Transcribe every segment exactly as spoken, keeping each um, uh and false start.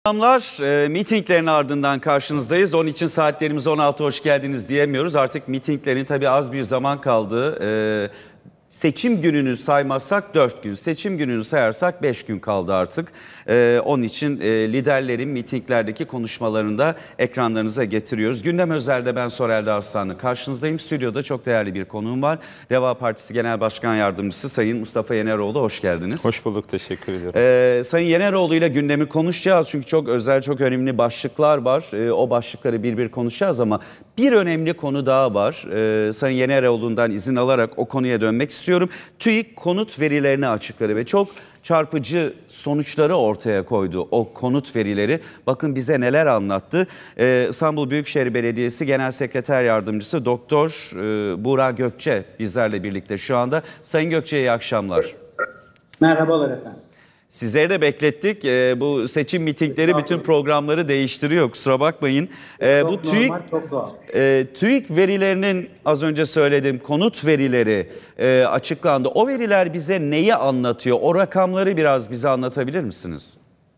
Selamlar. E, mitinglerin ardından karşınızdayız. Onun için saatlerimiz on altı hoş geldiniz diyemiyoruz. Artık mitinglerin tabii az bir zaman kaldı. E, seçim gününü saymazsak dört gün, seçim gününü sayarsak beş gün kaldı artık. E, onun için e, liderlerin mitinglerdeki konuşmalarını da ekranlarınıza getiriyoruz. Gündem Özel'de ben Sorel Arslanlı karşınızdayım. Stüdyoda çok değerli bir konuğum var. Deva Partisi Genel Başkan Yardımcısı Sayın Mustafa Yeneroğlu, hoş geldiniz. Hoş bulduk, teşekkür ediyorum. Ee, Sayın Yeneroğlu ile gündemi konuşacağız çünkü çok özel, çok önemli başlıklar var. Ee, o başlıkları bir bir konuşacağız ama bir önemli konu daha var. Ee, Sayın Yeneroğlu'ndan izin alarak o konuya dönmek istiyorum. TÜİK konut verilerini açıkladı ve çok çarpıcı sonuçları ortaya koydu o konut verileri. Bakın bize neler anlattı. Ee, İstanbul Büyükşehir Belediyesi Genel Sekreter Yardımcısı Doktor e, Buğra Gökçe bizlerle birlikte şu anda. Sayın Gökçe, iyi akşamlar. Merhabalar efendim. Sizleri de beklettik. Ee, bu seçim mitingleri bütün programları değiştiriyor. Kusura bakmayın. Ee, çok bu TÜİK, normal, çok doğal. e, TÜİK verilerinin az önce söyledim konut verileri e, açıklandı. O veriler bize neyi anlatıyor? O rakamları biraz bize anlatabilir misiniz?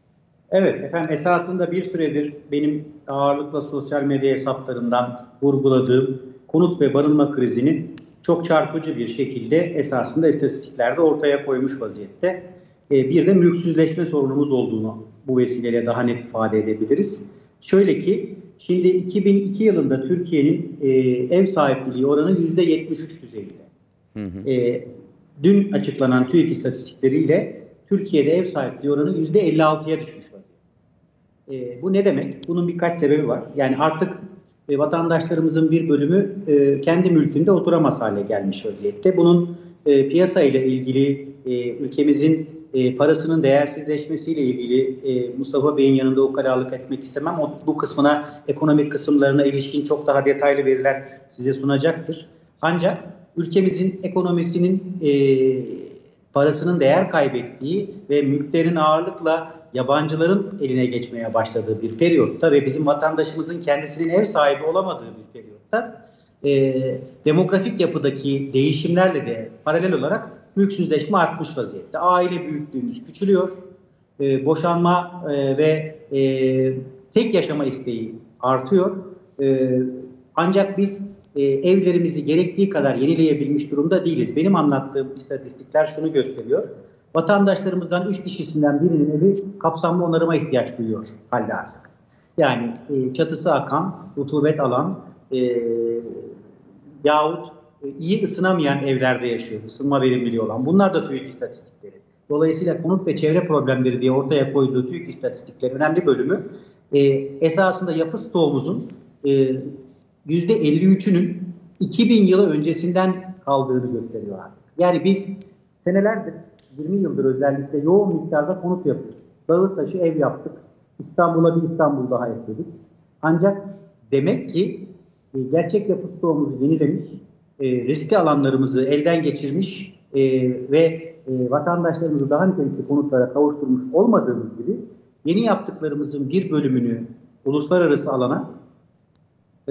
Evet efendim, esasında bir süredir benim ağırlıkla sosyal medya hesaplarımdan vurguladığım konut ve barınma krizini çok çarpıcı bir şekilde esasında istatistiklerde ortaya koymuş vaziyette. Bir de mülksüzleşme sorunumuz olduğunu bu vesileyle daha net ifade edebiliriz. Şöyle ki, şimdi iki bin iki yılında Türkiye'nin e, ev sahipliği oranı yüzde yetmiş üç düzeyinde. Hı hı. E, dün açıklanan TÜİK istatistikleriyle Türkiye'de ev sahipliği oranı yüzde elli altıya düşmüş vaziyette. E, bu ne demek? Bunun birkaç sebebi var. Yani artık e, vatandaşlarımızın bir bölümü e, kendi mülkünde oturamaz hale gelmiş vaziyette. Bunun e, piyasa ile ilgili e, ülkemizin E, parasının değersizleşmesiyle ilgili e, Mustafa Bey'in yanında ukalalık etmek istemem. O, bu kısmına, ekonomik kısımlarına ilişkin çok daha detaylı veriler size sunacaktır. Ancak ülkemizin ekonomisinin e, parasının değer kaybettiği ve mülklerin ağırlıkla yabancıların eline geçmeye başladığı bir periyotta ve bizim vatandaşımızın kendisinin ev sahibi olamadığı bir periyotta e, demografik yapıdaki değişimlerle de paralel olarak mülksüzleşme artmış vaziyette. Aile büyüklüğümüz küçülüyor. E, boşanma e, ve e, tek yaşama isteği artıyor. E, ancak biz e, evlerimizi gerektiği kadar yenileyebilmiş durumda değiliz. Benim anlattığım istatistikler şunu gösteriyor. Vatandaşlarımızdan üç kişisinden birinin evi kapsamlı onarıma ihtiyaç duyuyor halde artık. Yani e, çatısı akan, rutubet alan e, yahut iyi ısınamayan evlerde yaşıyor, ısınma verimliliği olan. Bunlar da TÜİK istatistikleri. Dolayısıyla konut ve çevre problemleri diye ortaya koyduğu TÜİK istatistiklerin önemli bölümü e, esasında yapı stoğumuzun e, yüzde elli üçünün iki bin yılı öncesinden kaldığını gösteriyor artık. Yani biz senelerdir, yirmi yıldır özellikle yoğun miktarda konut yapıyoruz. Dağı taşı ev yaptık. İstanbul'a bir İstanbul daha ekledik. Ancak demek ki e, gerçek yapı stoğumuzu yenilemiş, E, riskli alanlarımızı elden geçirmiş e, ve e, vatandaşlarımızı daha nitelikli konutlara kavuşturmuş olmadığımız gibi yeni yaptıklarımızın bir bölümünü uluslararası alana, e,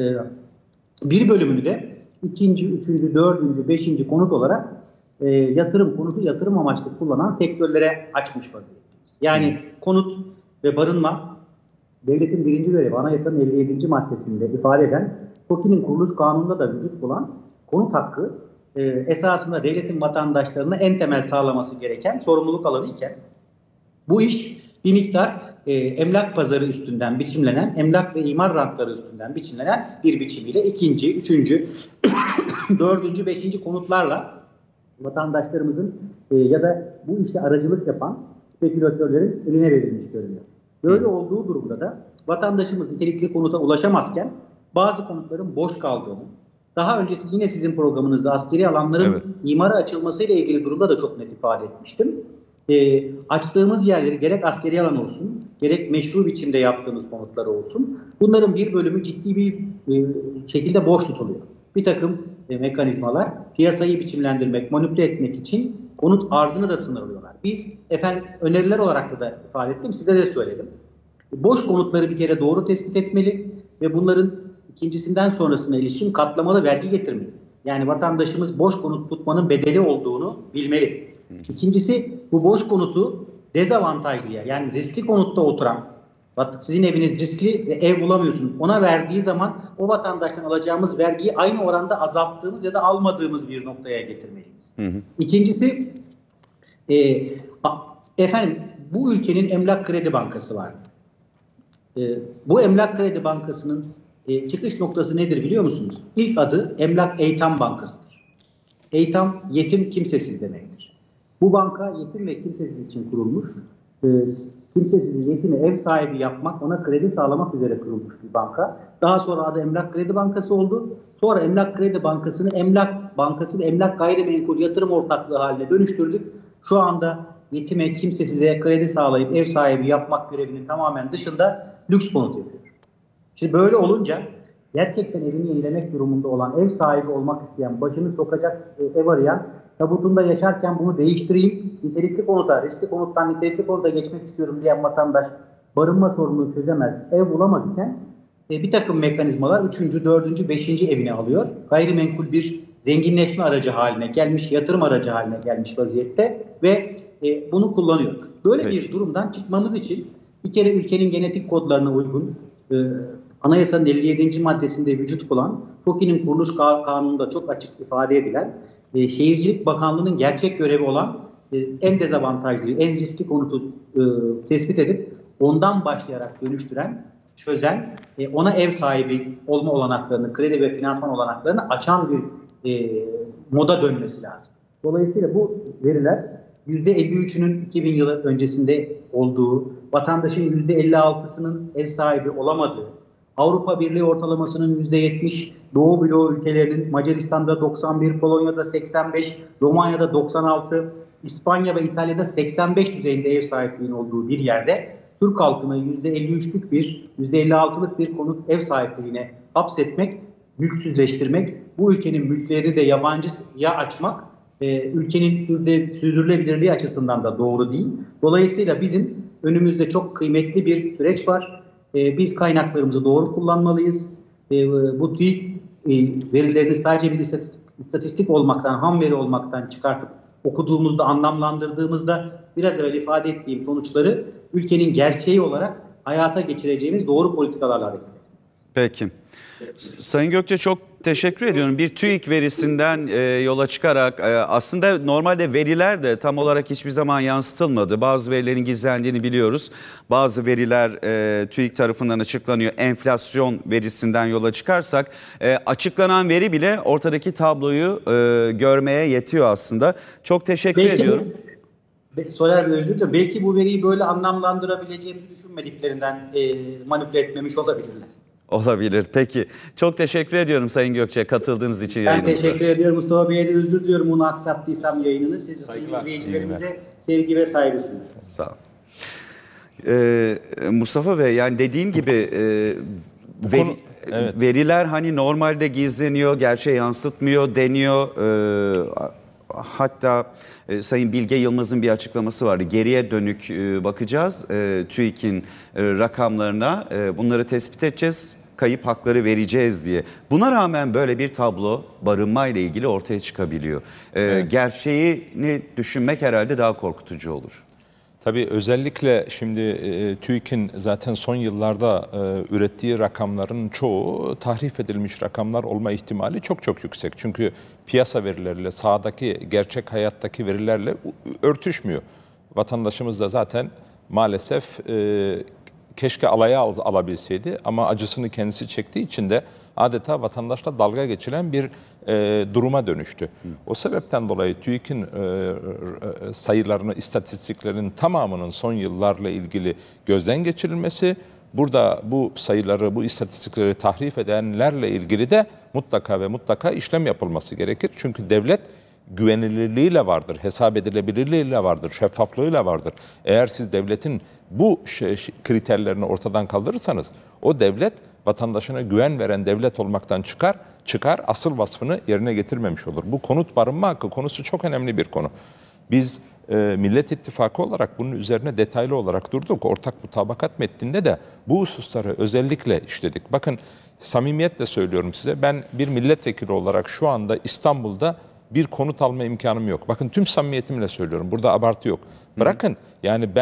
bir bölümünü de ikinci, üçüncü, dördüncü, beşinci konut olarak e, yatırım konutu yatırım amaçlı kullanan sektörlere açmış vaziyetteyiz. Yani konut ve barınma devletin birinci görevi, anayasanın elli yedinci maddesinde ifade eden TOKİ'nin kuruluş kanununda da vücut bulan konut hakkı e, esasında devletin vatandaşlarına en temel sağlaması gereken sorumluluk alanı iken bu iş bir miktar e, emlak pazarı üstünden biçimlenen, emlak ve imar rantları üstünden biçimlenen bir biçimiyle ikinci, üçüncü, dördüncü, beşinci konutlarla vatandaşlarımızın e, ya da bu işte aracılık yapan spekülatörlerin eline verilmiş görünüyor. Böyle olduğu durumda da vatandaşımız nitelikli konuta ulaşamazken bazı konutların boş kaldığını, daha önce siz, yine sizin programınızda askeri alanların evet. imara açılmasıyla ilgili durumda da çok net ifade etmiştim. E, açtığımız yerleri gerek askeri alan olsun, gerek meşru biçimde yaptığımız konutlar olsun, bunların bir bölümü ciddi bir e, şekilde boş tutuluyor. Bir takım e, mekanizmalar piyasayı biçimlendirmek, manipüle etmek için konut arzını da sınırlıyorlar. Biz efendim öneriler olarak da ifade ettim, size de söyledim. Boş konutları bir kere doğru tespit etmeli ve bunların İkincisinden sonrasına ilişkin katlamalı vergi getirmeliyiz. Yani vatandaşımız boş konut tutmanın bedeli olduğunu bilmeli. İkincisi, bu boş konutu dezavantajlıya, yani riskli konutta oturan Sizin eviniz riskli ve ev bulamıyorsunuz. Ona verdiği zaman o vatandaştan alacağımız vergiyi aynı oranda azalttığımız ya da almadığımız bir noktaya getirmeliyiz. Hı hı. İkincisi, e, efendim bu ülkenin Emlak Kredi Bankası vardı. E, bu Emlak Kredi Bankası'nın e, çıkış noktası nedir biliyor musunuz? İlk adı Emlak Eytam Bankası'dır. Eytam, yetim kimsesiz demektir. Bu banka yetim ve kimsesiz için kurulmuş. E, kimsesiz yetime ev sahibi yapmak, ona kredi sağlamak üzere kurulmuş bir banka. Daha sonra adı Emlak Kredi Bankası oldu. Sonra Emlak Kredi Bankası'nı Emlak Bankası ve Emlak Gayrimenkul Yatırım Ortaklığı haline dönüştürdük. Şu anda yetime, kimsesize kredi sağlayıp ev sahibi yapmak görevinin tamamen dışında lüks konut yapıyor. Şimdi böyle olunca gerçekten evini yenilemek durumunda olan, ev sahibi olmak isteyen, başını sokacak ev arayan, tabutunda yaşarken bunu değiştireyim, nitelikli konuta, riskli konuttan nitelikli konuta geçmek istiyorum diyen vatandaş barınma sorununu çözemez, ev bulamaz iken e, bir takım mekanizmalar üçüncü, dördüncü, beşinci evini alıyor. Gayrimenkul bir zenginleşme aracı haline gelmiş, yatırım aracı haline gelmiş vaziyette ve e, bunu kullanıyor. Böyle Peki. bir durumdan çıkmamız için bir kere ülkenin genetik kodlarına uygun, e, Anayasanın elli yedinci maddesinde vücut bulan, TOKİ'nin kuruluş kanununda çok açık ifade edilen, e, Şehircilik Bakanlığı'nın gerçek görevi olan e, en dezavantajlı, en riskli konutu e, tespit edip ondan başlayarak dönüştüren, çözen, e, ona ev sahibi olma olanaklarını, kredi ve finansman olanaklarını açan bir e, moda dönmesi lazım. Dolayısıyla bu veriler yüzde elli üçünün iki bin yılı öncesinde olduğu, vatandaşın yüzde elli altısının ev sahibi olamadığı, Avrupa Birliği ortalamasının yüzde yetmiş, Doğu bloğu ülkelerinin Macaristan'da doksan bir, Polonya'da seksen beş, Romanya'da doksan altı, İspanya ve İtalya'da seksen beş düzeyinde ev sahipliğinin olduğu bir yerde Türk halkını yüzde elli üçlük bir, yüzde elli altılık bir konut ev sahipliğine hapsetmek, mülksüzleştirmek, bu ülkenin mülklerini de yabancıya açmak, e, ülkenin sürdürülebilirliği açısından da doğru değil. Dolayısıyla bizim önümüzde çok kıymetli bir süreç var. E, biz kaynaklarımızı doğru kullanmalıyız. E, bu TÜİK e, verilerini sadece bir istatistik, istatistik olmaktan, ham veri olmaktan çıkartıp okuduğumuzda, anlamlandırdığımızda biraz evvel ifade ettiğim sonuçları ülkenin gerçeği olarak hayata geçireceğimiz doğru politikalarla hareket etmeliyiz. Peki. Sayın Gökçe çok teşekkür ediyorum. Bir TÜİK verisinden e, yola çıkarak e, aslında normalde veriler de tam olarak hiçbir zaman yansıtılmadı. Bazı verilerin gizlendiğini biliyoruz. Bazı veriler e, TÜİK tarafından açıklanıyor. Enflasyon verisinden yola çıkarsak e, açıklanan veri bile ortadaki tabloyu e, görmeye yetiyor aslında. Çok teşekkür Belki ediyorum. Bu, Soner Bey özür dilerim. Belki bu veriyi böyle anlamlandırabileceğimizi düşünmediklerinden e, manipüle etmemiş olabilirler. Olabilir. Peki. Çok teşekkür ediyorum Sayın Gökçe katıldığınız için ben yayınımıza. Ben teşekkür ediyorum Mustafa Bey'e de özür diliyorum onu aksattıysam yayınını. Siz izleyicilerimize sevgi ve saygı sunuyorum. Sağ olun. Ee, Mustafa Bey yani dediğim gibi e, veri, konu, evet. veriler hani normalde gizleniyor, gerçeği yansıtmıyor deniyor. Ee, hatta e, Sayın Bilge Yılmaz'ın bir açıklaması vardı. Geriye dönük e, bakacağız e, TÜİK'in e, rakamlarına. E, bunları tespit edeceğiz, kayıp hakları vereceğiz diye. Buna rağmen böyle bir tablo barınma ile ilgili ortaya çıkabiliyor. E, evet. Gerçeğini düşünmek herhalde daha korkutucu olur. Tabii özellikle şimdi e, TÜİK'in zaten son yıllarda e, ürettiği rakamların çoğu tahrif edilmiş rakamlar olma ihtimali çok çok yüksek. Çünkü piyasa verileriyle, sahadaki gerçek hayattaki verilerle örtüşmüyor. Vatandaşımız da zaten maalesef e, keşke alaya al, alabilseydi ama acısını kendisi çektiği için de adeta vatandaşla dalga geçilen bir e, duruma dönüştü. Hı. O sebepten dolayı TÜİK'in e, e, sayılarını, istatistiklerin tamamının son yıllarla ilgili gözden geçirilmesi, burada bu sayıları, bu istatistikleri tahrif edenlerle ilgili de mutlaka ve mutlaka işlem yapılması gerekir. Çünkü devlet güvenilirliğiyle vardır, hesap edilebilirliğiyle vardır, şeffaflığıyla vardır. Eğer siz devletin bu kriterlerini ortadan kaldırırsanız o devlet vatandaşına güven veren devlet olmaktan çıkar, çıkar asıl vasfını yerine getirmemiş olur. Bu konut barınma hakkı konusu çok önemli bir konu. Biz e, Millet İttifakı olarak bunun üzerine detaylı olarak durduk. Ortak mutabakat metninde de bu hususları özellikle işledik. Bakın samimiyetle söylüyorum size, ben bir milletvekili olarak şu anda İstanbul'da bir konut alma imkanım yok. Bakın tüm samimiyetimle söylüyorum. Burada abartı yok. Bırakın yani ben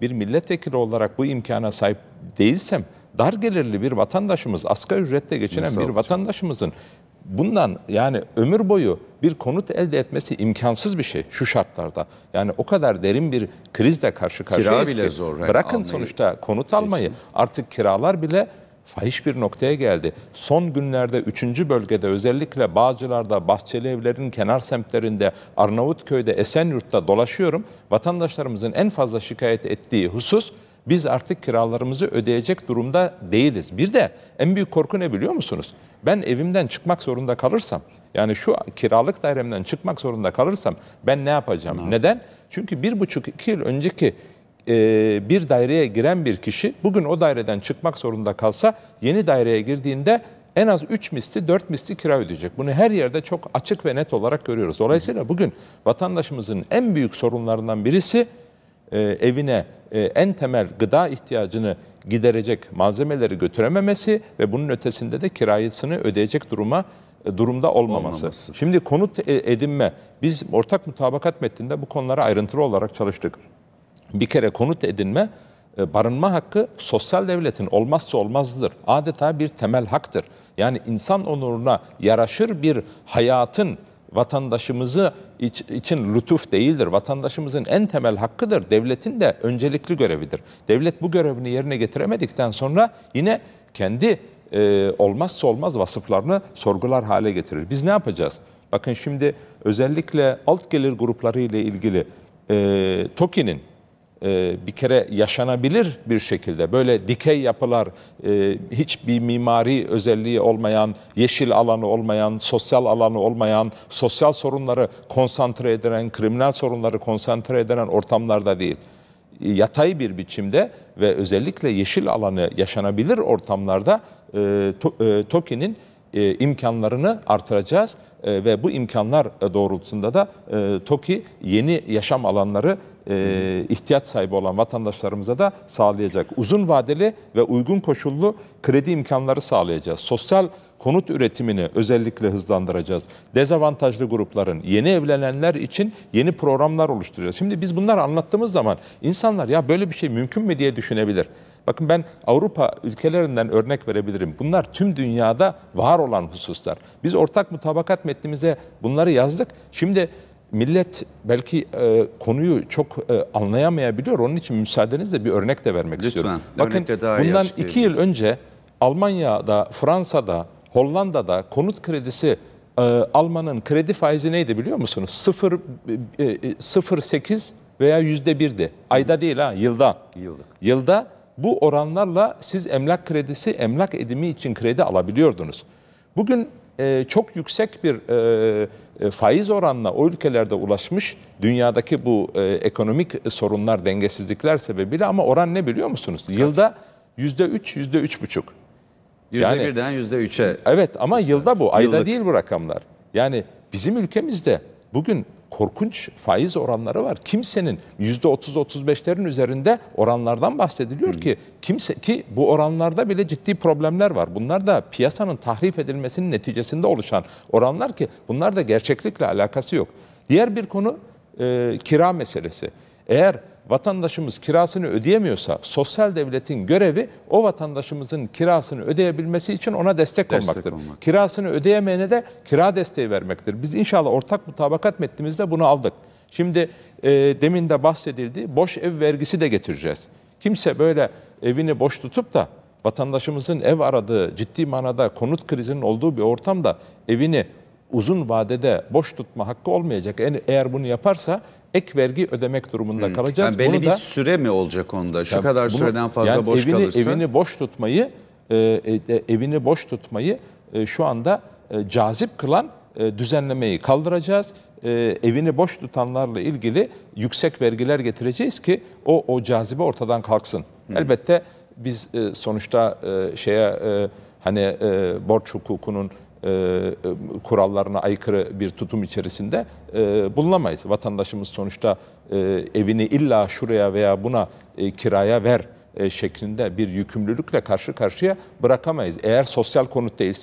bir milletvekili olarak bu imkana sahip değilsem, dar gelirli bir vatandaşımız, asgari ücretle geçinen Nasıl bir alacağım? vatandaşımızın bundan yani ömür boyu bir konut elde etmesi imkansız bir şey şu şartlarda. Yani o kadar derin bir krizle karşı karşıyayız bile ki. zor, yani Bırakın almayı. sonuçta konut almayı, artık kiralar bile fahiş bir noktaya geldi. Son günlerde üçüncü bölgede, özellikle Bağcılar'da, Bahçeli Evler'in kenar semtlerinde, Arnavutköy'de, Esenyurt'ta dolaşıyorum. Vatandaşlarımızın en fazla şikayet ettiği husus, biz artık kiralarımızı ödeyecek durumda değiliz. Bir de en büyük korku ne biliyor musunuz? Ben evimden çıkmak zorunda kalırsam, yani şu kiralık dairemden çıkmak zorunda kalırsam ben ne yapacağım? Ne? Neden? Çünkü bir buçuk iki yıl önceki e, bir daireye giren bir kişi bugün o daireden çıkmak zorunda kalsa yeni daireye girdiğinde en az üç misli, dört misli kira ödeyecek. Bunu her yerde çok açık ve net olarak görüyoruz. Dolayısıyla bugün vatandaşımızın en büyük sorunlarından birisi e, evine e, en temel gıda ihtiyacını giderecek malzemeleri götürememesi ve bunun ötesinde de kirasını ödeyecek duruma durumda olmaması. Olmaması. Şimdi konut edinme, biz ortak mutabakat metninde bu konulara ayrıntılı olarak çalıştık. Bir kere konut edinme, barınma hakkı sosyal devletin olmazsa olmazıdır. Adeta bir temel haktır. Yani insan onuruna yaraşır bir hayatın vatandaşımızı iç, için lütuf değildir. Vatandaşımızın en temel hakkıdır. Devletin de öncelikli görevidir. Devlet bu görevini yerine getiremedikten sonra yine kendi e, olmazsa olmaz vasıflarını sorgular hale getirir. Biz ne yapacağız? Bakın şimdi özellikle alt gelir grupları ile ilgili e, TOKİ'nin e, bir kere yaşanabilir bir şekilde böyle dikey yapılar, e, hiçbir mimari özelliği olmayan, yeşil alanı olmayan, sosyal alanı olmayan, sosyal sorunları konsantre eden, kriminal sorunları konsantre eden ortamlarda değil. Yatay bir biçimde ve özellikle yeşil alanı yaşanabilir ortamlarda e, to, e, TOKİ'nin e, imkanlarını artıracağız e, ve bu imkanlar doğrultusunda da e, TOKİ yeni yaşam alanları e, ihtiyaç sahibi olan vatandaşlarımıza da sağlayacak. Uzun vadeli ve uygun koşullu kredi imkanları sağlayacağız. Sosyal konut üretimini özellikle hızlandıracağız. Dezavantajlı grupların, yeni evlenenler için yeni programlar oluşturacağız. Şimdi biz bunları anlattığımız zaman insanlar ya böyle bir şey mümkün mü diye düşünebilir. Bakın ben Avrupa ülkelerinden örnek verebilirim. Bunlar tüm dünyada var olan hususlar. Biz ortak mutabakat metnimize bunları yazdık. Şimdi millet belki e, konuyu çok e, anlayamayabiliyor. Onun için müsaadenizle bir örnek de vermek Lütfen, istiyorum. Bakın bundan iki yıl önce Almanya'da, Fransa'da, Hollanda'da konut kredisi e, almanın kredi faizi neydi biliyor musunuz? sıfır virgül sekiz veya yüzde birdi. Ayda değil ha, yılda. Yıllık. Yılda bu oranlarla siz emlak kredisi, emlak edimi için kredi alabiliyordunuz. Bugün e, çok yüksek bir e, e, faiz oranına o ülkelerde ulaşmış dünyadaki bu e, ekonomik sorunlar, dengesizlikler sebebiyle, ama oran ne biliyor musunuz? Yılda yüzde üç, yüzde üç buçuk. yüzde birden yüzde üçe. Evet ama yılda bu, ayda Yıllık. değil bu rakamlar. Yani bizim ülkemizde bugün korkunç faiz oranları var. Kimsenin yüzde otuz otuz beşlerin üzerinde oranlardan bahsediliyor ki kimse ki bu oranlarda bile ciddi problemler var. Bunlar da piyasanın tahrif edilmesinin neticesinde oluşan oranlar ki bunlar da gerçeklikle alakası yok. Diğer bir konu e, kira meselesi. Eğer vatandaşımız kirasını ödeyemiyorsa sosyal devletin görevi o vatandaşımızın kirasını ödeyebilmesi için ona destek, Destek olmaktır. olmak. Kirasını ödeyemeyene de kira desteği vermektir. Biz inşallah ortak mutabakat metnimizde bunu aldık. Şimdi e, demin de bahsedildi, boş ev vergisi de getireceğiz. Kimse böyle evini boş tutup da vatandaşımızın ev aradığı, ciddi manada konut krizinin olduğu bir ortamda evini uzun vadede boş tutma hakkı olmayacak. Yani eğer bunu yaparsa ek vergi ödemek durumunda kalacağız. Yani belli bunu bir da, süre mi olacak onda? Şu yani kadar bunu, süreden fazla yani boş evini, kalırsa. Evini boş tutmayı, e, e, evini boş tutmayı e, şu anda e, cazip kılan e, düzenlemeyi kaldıracağız. E, evini boş tutanlarla ilgili yüksek vergiler getireceğiz ki o o cazibe ortadan kalksın. Hı. Elbette biz e, sonuçta e, şeye e, hani e, borç hukukunun E, kurallarına aykırı bir tutum içerisinde e, bulunamayız. Vatandaşımız sonuçta e, evini illa şuraya veya buna e, kiraya ver e, şeklinde bir yükümlülükle karşı karşıya bırakamayız. Eğer sosyal konut değilse.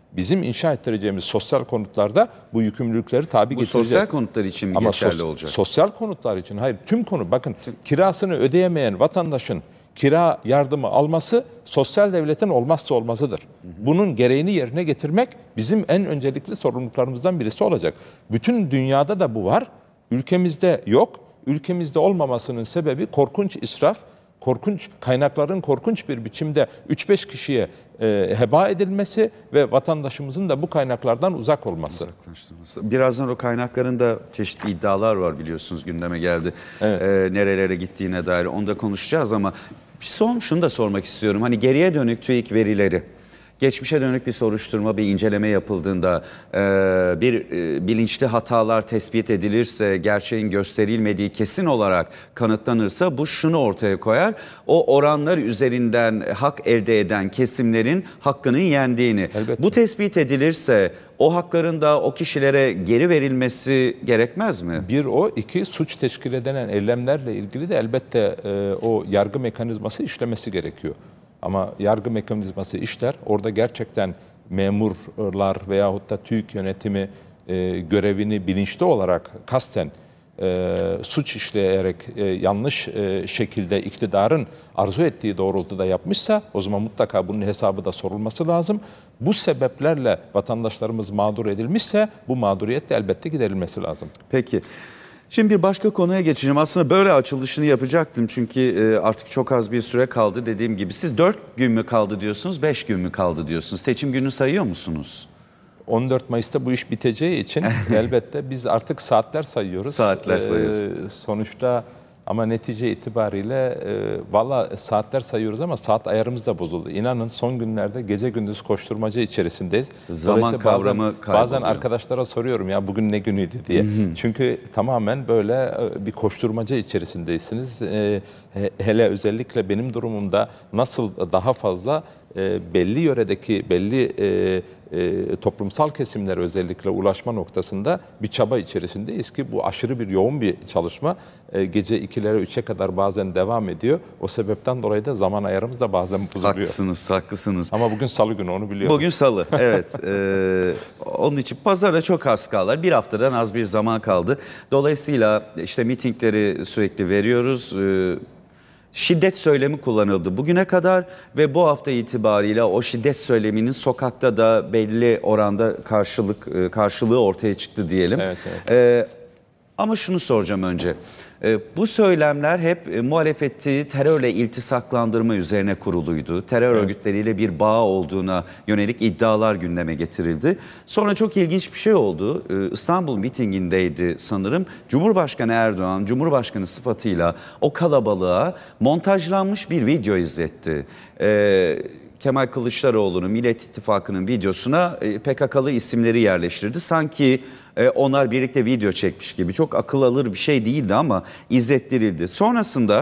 Bizim inşa ettireceğimiz sosyal konutlarda bu yükümlülükleri tabi Bu getireceğiz. sosyal konutlar için mi Ama geçerli sos- olacak? Sosyal konutlar için hayır, tüm konu, bakın kirasını ödeyemeyen vatandaşın kira yardımı alması sosyal devletin olmazsa olmazıdır. Bunun gereğini yerine getirmek bizim en öncelikli sorumluluklarımızdan birisi olacak. Bütün dünyada da bu var. Ülkemizde yok. Ülkemizde olmamasının sebebi korkunç israf, korkunç kaynakların korkunç bir biçimde üç beş kişiye e, heba edilmesi ve vatandaşımızın da bu kaynaklardan uzak olması. Birazdan o kaynakların da çeşitli iddialar var, biliyorsunuz, gündeme geldi. Evet. Ee, nerelere gittiğine dair onu da konuşacağız ama son şunu da sormak istiyorum. Hani geriye dönük TÜİK verileri, geçmişe dönük bir soruşturma, bir inceleme yapıldığında e, bir e, bilinçli hatalar tespit edilirse, gerçeğin gösterilmediği kesin olarak kanıtlanırsa bu şunu ortaya koyar: o oranlar üzerinden hak elde eden kesimlerin hakkının yendiğini. Elbette. Bu tespit edilirse o hakların da o kişilere geri verilmesi gerekmez mi? Bir o, iki suç teşkil eden eylemlerle ilgili de elbette e, o yargı mekanizması işlemesi gerekiyor. Ama yargı mekanizması işler, orada gerçekten memurlar veyahut da TÜİK yönetimi e, görevini bilinçli olarak kasten e, suç işleyerek e, yanlış e, şekilde iktidarın arzu ettiği doğrultuda yapmışsa o zaman mutlaka bunun hesabı da sorulması lazım. Bu sebeplerle vatandaşlarımız mağdur edilmişse bu mağduriyet de elbette giderilmesi lazım. Peki. Şimdi bir başka konuya geçeceğim. Aslında böyle açılışını yapacaktım çünkü artık çok az bir süre kaldı, dediğim gibi. Siz dört gün mü kaldı diyorsunuz, beş gün mü kaldı diyorsunuz? Seçim günü sayıyor musunuz? on dört Mayıs'ta bu iş biteceği için elbette biz artık saatler sayıyoruz. Saatler sayıyoruz. Ee, sonuçta ama netice itibariyle e, valla saatler sayıyoruz ama saat ayarımız da bozuldu. İnanın son günlerde gece gündüz koşturmaca içerisindeyiz. Zaman Dolayısıyla kavramı bazen, kayboluyor. bazen arkadaşlara soruyorum ya bugün ne günüydü diye. Çünkü tamamen böyle e, bir koşturmaca içerisindesiniz. E, he- hele özellikle benim durumumda nasıl daha fazla e, belli yöredeki belli e, e, toplumsal kesimlere özellikle ulaşma noktasında bir çaba içerisindeyiz ki bu aşırı bir yoğun bir çalışma. E, gece ikilere üçe kadar bazen devam ediyor. O sebepten dolayı da zaman ayarımız da bazen bozuluyor. Haklısınız, haklısınız. Ama bugün salı günü, onu biliyorum. Bugün salı, evet. Ee, onun için pazara çok az kaldı. Bir haftadan az bir zaman kaldı. Dolayısıyla işte mitingleri sürekli veriyoruz. Ee, şiddet söylemi kullanıldı bugüne kadar ve bu hafta itibariyle o şiddet söyleminin sokakta da belli oranda karşılık karşılığı ortaya çıktı diyelim. Evet, evet. Ee, ama şunu soracağım önce. Ee, bu söylemler hep e, muhalefeti terörle iltisaklandırma üzerine kuruluydu. Terör Evet. örgütleriyle bir bağ olduğuna yönelik iddialar gündeme getirildi. Sonra çok ilginç bir şey oldu. Ee, İstanbul mitingindeydi sanırım. Cumhurbaşkanı Erdoğan, Cumhurbaşkanı sıfatıyla o kalabalığa montajlanmış bir video izletti. Ee, Kemal Kılıçdaroğlu'nun Millet İttifakı'nın videosuna e, P K K'lı isimleri yerleştirdi. Sanki e, onlar birlikte video çekmiş gibi. Çok akıl alır bir şey değildi ama izlettirildi. Sonrasında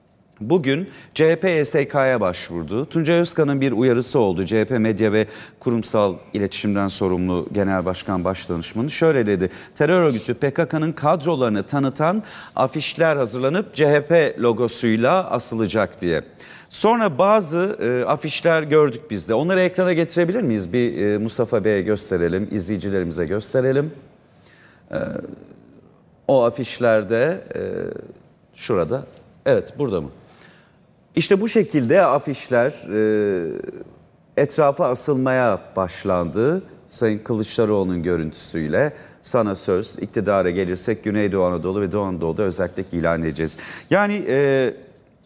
bugün C H P Y S K'ya başvurdu. Tuncay Özkan'ın bir uyarısı oldu. C H P Medya ve Kurumsal İletişimden sorumlu Genel Başkan Başdanışmanı şöyle dedi: terör örgütü P K K'nın kadrolarını tanıtan afişler hazırlanıp C H P logosuyla asılacak diye. Sonra bazı e, afişler gördük biz de. Onları ekrana getirebilir miyiz? Bir e, Mustafa Bey'e gösterelim, izleyicilerimize gösterelim. E, o afişlerde e, şurada, evet burada mı? İşte bu şekilde afişler e, etrafa asılmaya başlandı. Sayın Kılıçdaroğlu'nun görüntüsüyle sana söz, iktidara gelirsek Güneydoğu Anadolu ve Doğu Anadolu'da özellik ilan edeceğiz. Yani e,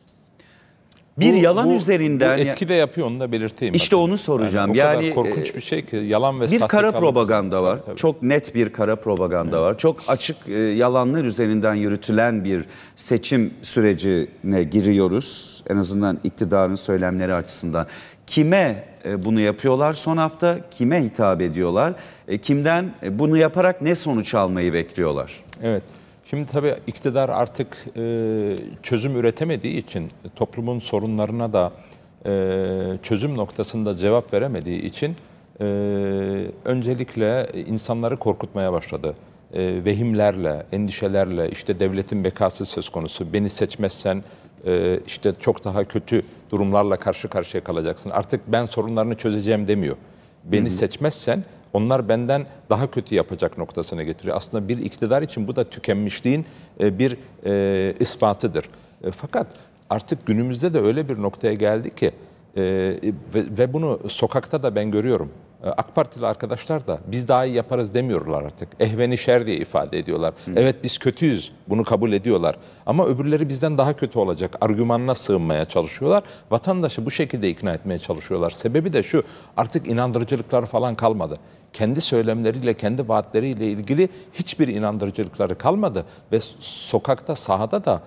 bir Bu- yalan bu- üzerinden... Bu etki de yapıyor, onu da belirteyim. İşte bakın. onu soracağım. o Yani, kadar korkunç e, bir şey ki yalan ve Bir kara sahtekarlık- propaganda var. Tabii, tabii. Çok net bir kara propaganda var. Çok açık e, yalanlar üzerinden yürütülen bir seçim sürecine giriyoruz. En azından iktidarın söylemleri açısından. Kime e, bunu yapıyorlar son hafta? Kime hitap ediyorlar? E, kimden e, bunu yaparak ne sonuç almayı bekliyorlar? Evet. Şimdi tabii iktidar artık e, çözüm üretemediği için, toplumun sorunlarına da e, çözüm noktasında cevap veremediği için e, öncelikle insanları korkutmaya başladı. E, vehimlerle, endişelerle, işte devletin bekası söz konusu, beni seçmezsen e, işte çok daha kötü durumlarla karşı karşıya kalacaksın. Artık ben sorunlarını çözeceğim demiyor. beni Hı-hı. seçmezsen onlar benden daha kötü yapacak noktasına getiriyor. Aslında bir iktidar için bu da tükenmişliğin bir e, ispatıdır. E, fakat artık günümüzde de öyle bir noktaya geldi ki e, ve, ve bunu sokakta da ben görüyorum. AK Partili arkadaşlar da biz daha iyi yaparız demiyorlar artık. Ehveni şer diye ifade ediyorlar. Hı. Evet biz kötüyüz, bunu kabul ediyorlar. Ama öbürleri bizden daha kötü olacak argümanına sığınmaya çalışıyorlar. Vatandaşı bu şekilde ikna etmeye çalışıyorlar. Sebebi de şu, artık inandırıcılıklar falan kalmadı. Kendi söylemleriyle, kendi vaatleriyle ilgili hiçbir inandırıcılıkları kalmadı. Ve sokakta, sahada da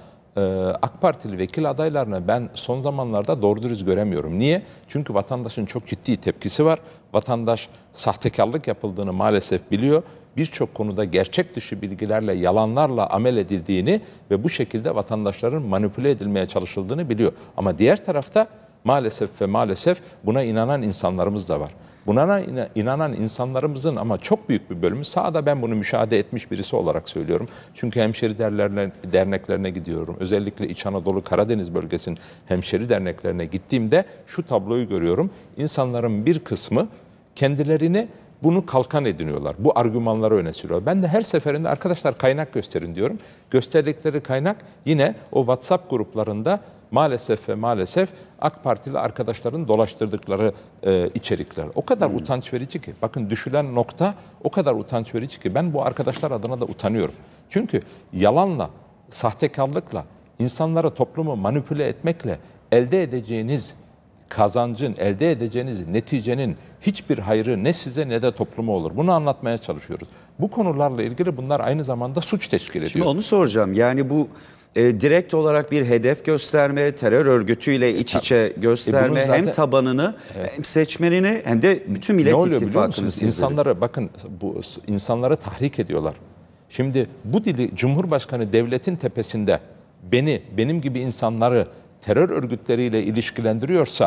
AK Partili vekil adaylarını ben son zamanlarda doğru dürüst göremiyorum. Niye? Çünkü vatandaşın çok ciddi tepkisi var. Vatandaş sahtekarlık yapıldığını maalesef biliyor. Birçok konuda gerçek dışı bilgilerle, yalanlarla amel edildiğini ve bu şekilde vatandaşların manipüle edilmeye çalışıldığını biliyor. Ama diğer tarafta maalesef ve maalesef buna inanan insanlarımız da var. Buna inanan insanlarımızın ama çok büyük bir bölümü, sahada ben bunu müşahede etmiş birisi olarak söylüyorum. Çünkü hemşeri derneklerine gidiyorum. Özellikle İç Anadolu, Karadeniz bölgesinin hemşeri derneklerine gittiğimde şu tabloyu görüyorum. İnsanların bir kısmı kendilerini bunu kalkan ediniyorlar. Bu argümanları öne sürüyorlar. Ben de her seferinde arkadaşlar kaynak gösterin diyorum. Gösterdikleri kaynak yine o WhatsApp gruplarında maalesef ve maalesef AK Partili arkadaşların dolaştırdıkları e, içerikler. O kadar hmm. utanç verici ki. Bakın düşülen nokta o kadar utanç verici ki. Ben bu arkadaşlar adına da utanıyorum. Çünkü yalanla, sahtekarlıkla, insanları, toplumu manipüle etmekle elde edeceğiniz kazancın, elde edeceğiniz neticenin hiçbir hayrı ne size ne de topluma olur. Bunu anlatmaya çalışıyoruz. Bu konularla ilgili bunlar aynı zamanda suç teşkil ediyor. Şimdi onu soracağım. Yani bu e, direkt olarak bir hedef gösterme, terör örgütüyle iç içe gösterme, e zaten, hem tabanını evet. hem seçmenini hem de bütün Millet İttifakı'nı. İnsanları bakın bu insanları tahrik ediyorlar. Şimdi bu dili Cumhurbaşkanı devletin tepesinde beni, benim gibi insanları terör örgütleriyle ilişkilendiriyorsa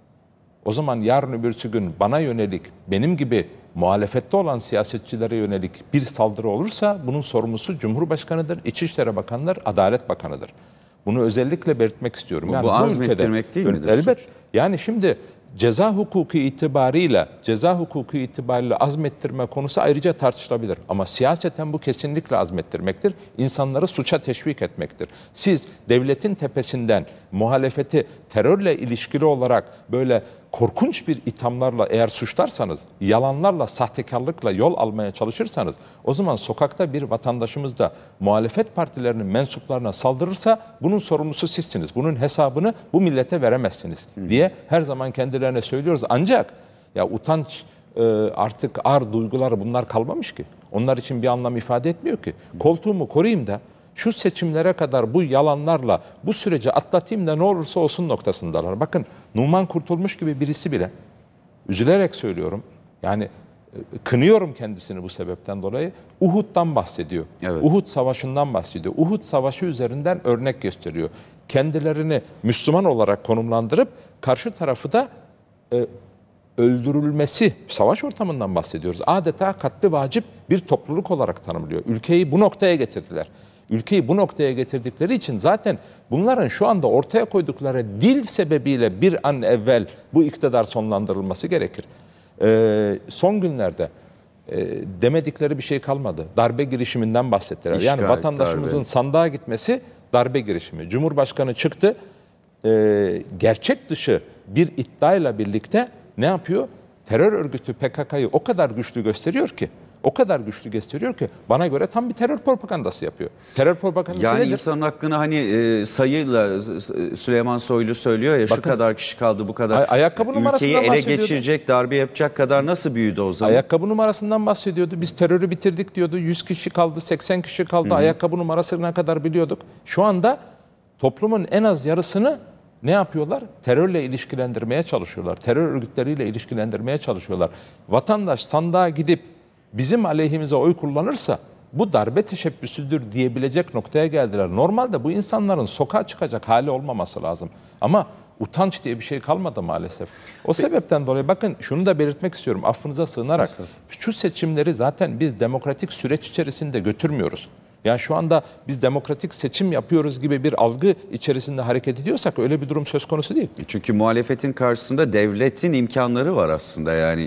o zaman yarın öbürsü gün bana yönelik, benim gibi muhalefette olan siyasetçilere yönelik bir saldırı olursa bunun sorumlusu Cumhurbaşkanı'dır, İçişleri Bakanı'dır, Adalet Bakanı'dır. Bunu özellikle belirtmek istiyorum. Yani bu, bu azmettirmek ülkede, değil midir? Elbet. Suç? Yani şimdi ceza hukuku itibariyle, ceza hukuku itibariyle azmettirme konusu ayrıca tartışılabilir. Ama siyaseten bu kesinlikle azmettirmektir. İnsanları suça teşvik etmektir. Siz devletin tepesinden muhalefeti terörle ilişkili olarak böyle korkunç bir ithamlarla eğer suçlarsanız, yalanlarla, sahtekarlıkla yol almaya çalışırsanız, o zaman sokakta bir vatandaşımız da muhalefet partilerinin mensuplarına saldırırsa bunun sorumlusu sizsiniz. Bunun hesabını bu millete veremezsiniz diye her zaman kendilerine söylüyoruz. Ancak ya utanç, artık ağır duyguları bunlar kalmamış ki. Onlar için bir anlam ifade etmiyor ki. Koltuğumu koruyayım da şu seçimlere kadar bu yalanlarla bu süreci atlatayım da ne olursa olsun noktasındalar. Bakın Numan Kurtulmuş gibi birisi bile, üzülerek söylüyorum, yani kınıyorum kendisini bu sebepten dolayı, Uhud'dan bahsediyor. Evet. Uhud Savaşı'ndan bahsediyor. Uhud Savaşı üzerinden örnek gösteriyor. Kendilerini Müslüman olarak konumlandırıp karşı tarafı da e, öldürülmesi, savaş ortamından bahsediyoruz. Adeta katli vacip bir topluluk olarak tanımlıyor. Ülkeyi bu noktaya getirdiler. Ülkeyi bu noktaya getirdikleri için zaten bunların şu anda ortaya koydukları dil sebebiyle bir an evvel bu iktidar sonlandırılması gerekir. Ee, son günlerde e, demedikleri bir şey kalmadı. Darbe girişiminden bahsettiler. İşgal, yani vatandaşımızın darbe. sandığa gitmesi darbe girişimi. Cumhurbaşkanı çıktı, e, gerçek dışı bir iddiayla birlikte ne yapıyor? Terör örgütü P K K'yı o kadar güçlü gösteriyor ki, o kadar güçlü gösteriyor ki bana göre tam bir terör propagandası yapıyor. Terör propagandası yani nedir? insanın hakkını hani e, sayıyla Süleyman Soylu söylüyor ya, bakın, şu kadar kişi kaldı, bu kadar. Ay ayakkabı numarasından ülkeyi ele geçirecek, darbe yapacak kadar nasıl büyüdü o zaman? Ayakkabı numarasından bahsediyordu. Biz terörü bitirdik diyordu. yüz kişi kaldı, seksen kişi kaldı. Hı-hı. Ayakkabı numarasına kadar biliyorduk. Şu anda toplumun en az yarısını ne yapıyorlar? Terörle ilişkilendirmeye çalışıyorlar. Terör örgütleriyle ilişkilendirmeye çalışıyorlar. Vatandaş sandığa gidip bizim aleyhimize oy kullanırsa bu darbe teşebbüsüdür diyebilecek noktaya geldiler. Normalde bu insanların sokağa çıkacak hali olmaması lazım. Ama utanç diye bir şey kalmadı maalesef. O Peki. sebepten dolayı bakın şunu da belirtmek istiyorum affınıza sığınarak. Nasıl? Şu seçimleri zaten biz demokratik süreç içerisinde götürmüyoruz. Yani şu anda biz demokratik seçim yapıyoruz gibi bir algı içerisinde hareket ediyorsak öyle bir durum söz konusu değil. Çünkü muhalefetin karşısında devletin imkanları var aslında yani.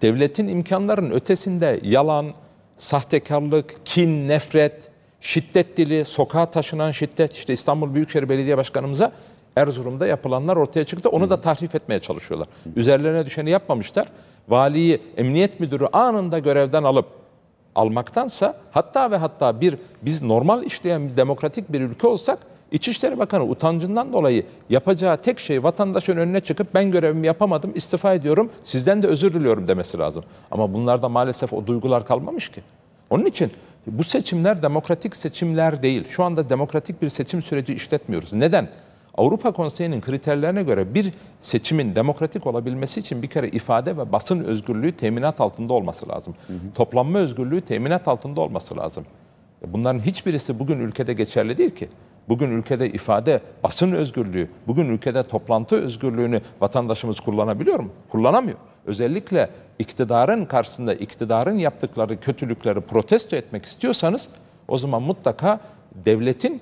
devletin imkanlarının ötesinde yalan, sahtekarlık, kin, nefret, şiddet dili, sokağa taşınan şiddet, işte İstanbul Büyükşehir Belediye Başkanımıza Erzurum'da yapılanlar ortaya çıktı. Onu da tahrif etmeye çalışıyorlar. Üzerlerine düşeni yapmamışlar. Valiyi, emniyet müdürü anında görevden alıp almaktansa hatta ve hatta bir biz normal işleyen bir demokratik bir ülke olsak İçişleri Bakanı utancından dolayı yapacağı tek şey vatandaşın önüne çıkıp ben görevimi yapamadım, istifa ediyorum, sizden de özür diliyorum demesi lazım. Ama bunlarda maalesef o duygular kalmamış ki. Onun için bu seçimler demokratik seçimler değil. Şu anda demokratik bir seçim süreci işletmiyoruz. Neden? Avrupa Konseyi'nin kriterlerine göre bir seçimin demokratik olabilmesi için bir kere ifade ve basın özgürlüğü teminat altında olması lazım. Hı hı. Toplanma özgürlüğü teminat altında olması lazım. Bunların hiçbirisi bugün ülkede geçerli değil ki. Bugün ülkede ifade, basın özgürlüğü, bugün ülkede toplantı özgürlüğünü vatandaşımız kullanabiliyor mu? Kullanamıyor. Özellikle iktidarın karşısında iktidarın yaptıkları kötülükleri protesto etmek istiyorsanız o zaman mutlaka devletin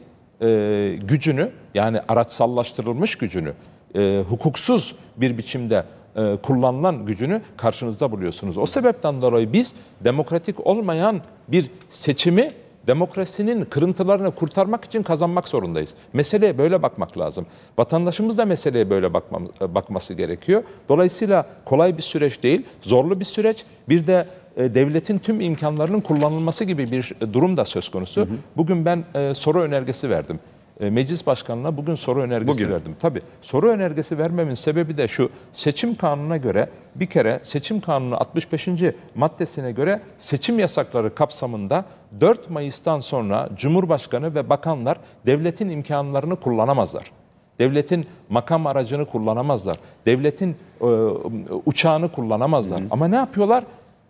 e, gücünü, yani araçsallaştırılmış gücünü, e, hukuksuz bir biçimde e, kullanılan gücünü karşınızda buluyorsunuz. O sebepten dolayı biz demokratik olmayan bir seçimi demokrasinin kırıntılarını kurtarmak için kazanmak zorundayız. Meseleye böyle bakmak lazım. Vatandaşımız da meseleye böyle bakmamız, bakması gerekiyor. Dolayısıyla kolay bir süreç değil, zorlu bir süreç. Bir de e, devletin tüm imkanlarının kullanılması gibi bir durum da söz konusu. Hı hı. Bugün ben e, soru önergesi verdim. E, Meclis Başkanı'na bugün soru önergesi bugün. verdim. Tabii soru önergesi vermemin sebebi de şu: seçim kanununa göre bir kere seçim kanunu altmış beşinci maddesine göre seçim yasakları kapsamında dört Mayıs'tan sonra Cumhurbaşkanı ve bakanlar devletin imkanlarını kullanamazlar. Devletin makam aracını kullanamazlar. Devletin e, uçağını kullanamazlar. Hı hı. Ama ne yapıyorlar?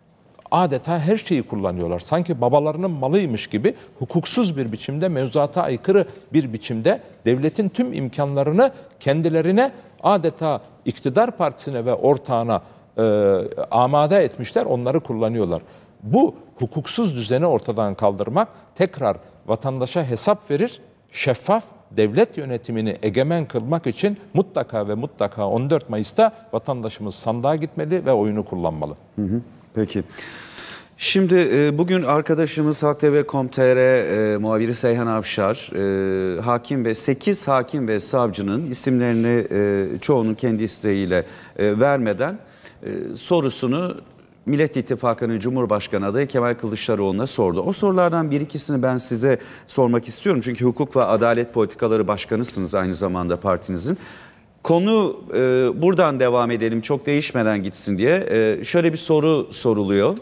Adeta her şeyi kullanıyorlar. Sanki babalarının malıymış gibi hukuksuz bir biçimde, mevzuata aykırı bir biçimde devletin tüm imkanlarını kendilerine, adeta iktidar partisine ve ortağına e, amade etmişler, onları kullanıyorlar. Bu hukuksuz düzeni ortadan kaldırmak, tekrar vatandaşa hesap verir, şeffaf devlet yönetimini egemen kılmak için mutlaka ve mutlaka on dört Mayıs'ta vatandaşımız sandığa gitmeli ve oyunu kullanmalı. Hı hı. Peki. Şimdi e, bugün arkadaşımız Halk T V nokta com nokta tr e, muhabiri Seyhan Avşar, e, hakim ve sekiz hakim ve savcının isimlerini e, çoğunun kendi isteğiyle e, vermeden e, sorusunu Millet İttifakı'nın Cumhurbaşkanı adayı Kemal Kılıçdaroğlu'na sordu. O sorulardan bir ikisini ben size sormak istiyorum. Çünkü hukuk ve adalet politikaları başkanısınız aynı zamanda partinizin. Konu e, buradan devam edelim, çok değişmeden gitsin diye. E, şöyle bir soru soruluyor.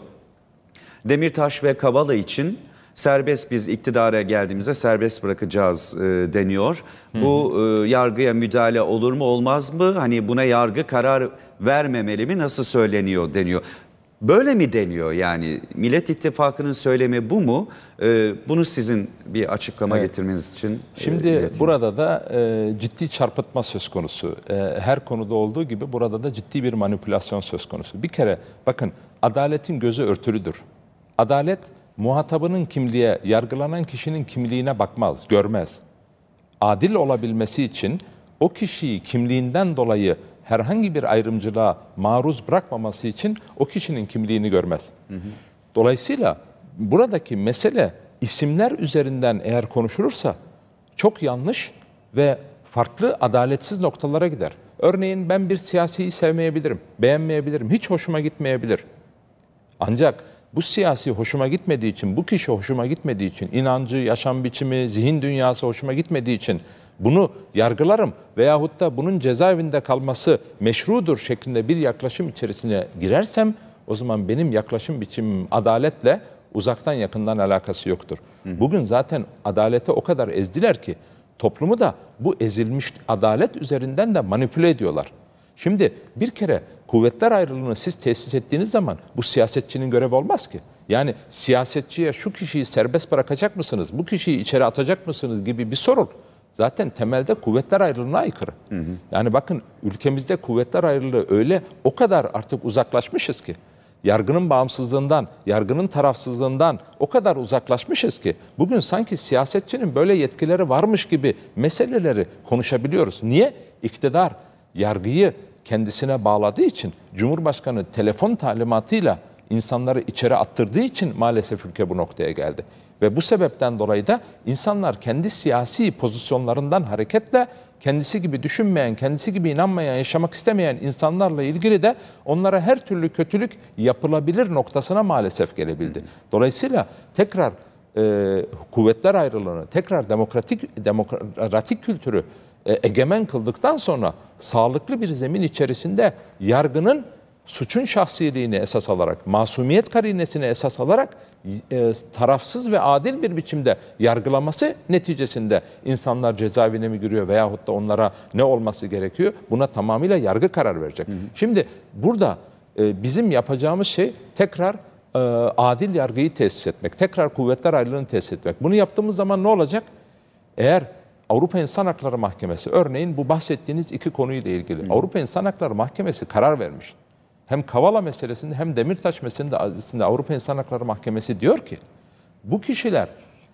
Demirtaş ve Kavala için serbest, biz iktidara geldiğimizde serbest bırakacağız e, deniyor. Hı. Bu e, yargıya müdahale olur mu olmaz mı? Hani buna yargı karar vermemeli mi, nasıl söyleniyor deniyor. Böyle mi deniyor yani? Millet İttifakı'nın söylemi bu mu? Ee, bunu sizin bir açıklama evet. getirmeniz için Şimdi e, burada da e, ciddi çarpıtma söz konusu. E, her konuda olduğu gibi burada da ciddi bir manipülasyon söz konusu. Bir kere bakın, adaletin gözü örtülüdür. Adalet muhatabının kimliğe, yargılanan kişinin kimliğine bakmaz, görmez. Adil olabilmesi için o kişiyi kimliğinden dolayı herhangi bir ayrımcılığa maruz bırakmaması için o kişinin kimliğini görmez. Hı hı. Dolayısıyla buradaki mesele isimler üzerinden eğer konuşulursa çok yanlış ve farklı adaletsiz noktalara gider. Örneğin ben bir siyasiyi sevmeyebilirim, beğenmeyebilirim, hiç hoşuma gitmeyebilir. Ancak bu siyasi hoşuma gitmediği için, bu kişi hoşuma gitmediği için, inancı, yaşam biçimi, zihin dünyası hoşuma gitmediği için bunu yargılarım veyahut da bunun cezaevinde kalması meşrudur şeklinde bir yaklaşım içerisine girersem, o zaman benim yaklaşım biçimim adaletle uzaktan yakından alakası yoktur. Hı hı. Bugün zaten adalete o kadar ezdiler ki toplumu da bu ezilmiş adalet üzerinden de manipüle ediyorlar. Şimdi bir kere kuvvetler ayrılığını siz tesis ettiğiniz zaman bu siyasetçinin görevi olmaz ki. Yani siyasetçiye şu kişiyi serbest bırakacak mısınız, bu kişiyi içeri atacak mısınız gibi bir sorun zaten temelde kuvvetler ayrılığına aykırı. Hı hı. Yani bakın, ülkemizde kuvvetler ayrılığı öyle o kadar artık uzaklaşmışız ki, yargının bağımsızlığından, yargının tarafsızlığından o kadar uzaklaşmışız ki bugün sanki siyasetçinin böyle yetkileri varmış gibi meseleleri konuşabiliyoruz. Niye? İktidar yargıyı kendisine bağladığı için, Cumhurbaşkanı telefon talimatıyla insanları içeri attırdığı için maalesef ülke bu noktaya geldi. Ve bu sebepten dolayı da insanlar kendi siyasi pozisyonlarından hareketle kendisi gibi düşünmeyen, kendisi gibi inanmayan, yaşamak istemeyen insanlarla ilgili de onlara her türlü kötülük yapılabilir noktasına maalesef gelebildi. Dolayısıyla tekrar e, kuvvetler ayrılığını, tekrar demokratik demokratik kültürü e, egemen kıldıktan sonra sağlıklı bir zemin içerisinde yargının suçun şahsiliğini esas alarak, masumiyet karinesini esas alarak e, tarafsız ve adil bir biçimde yargılaması neticesinde insanlar cezaevine mi giriyor veyahut da onlara ne olması gerekiyor? Buna tamamıyla yargı karar verecek. Hı hı. Şimdi burada e, bizim yapacağımız şey tekrar e, adil yargıyı tesis etmek, tekrar kuvvetler ayrılığını tesis etmek. Bunu yaptığımız zaman ne olacak? Eğer Avrupa İnsan Hakları Mahkemesi, örneğin bu bahsettiğiniz iki konuyla ilgili, hı. Avrupa İnsan Hakları Mahkemesi karar vermiş. Hem Kavala meselesinde hem Demirtaş meselesinde Avrupa İnsan Hakları Mahkemesi diyor ki bu kişiler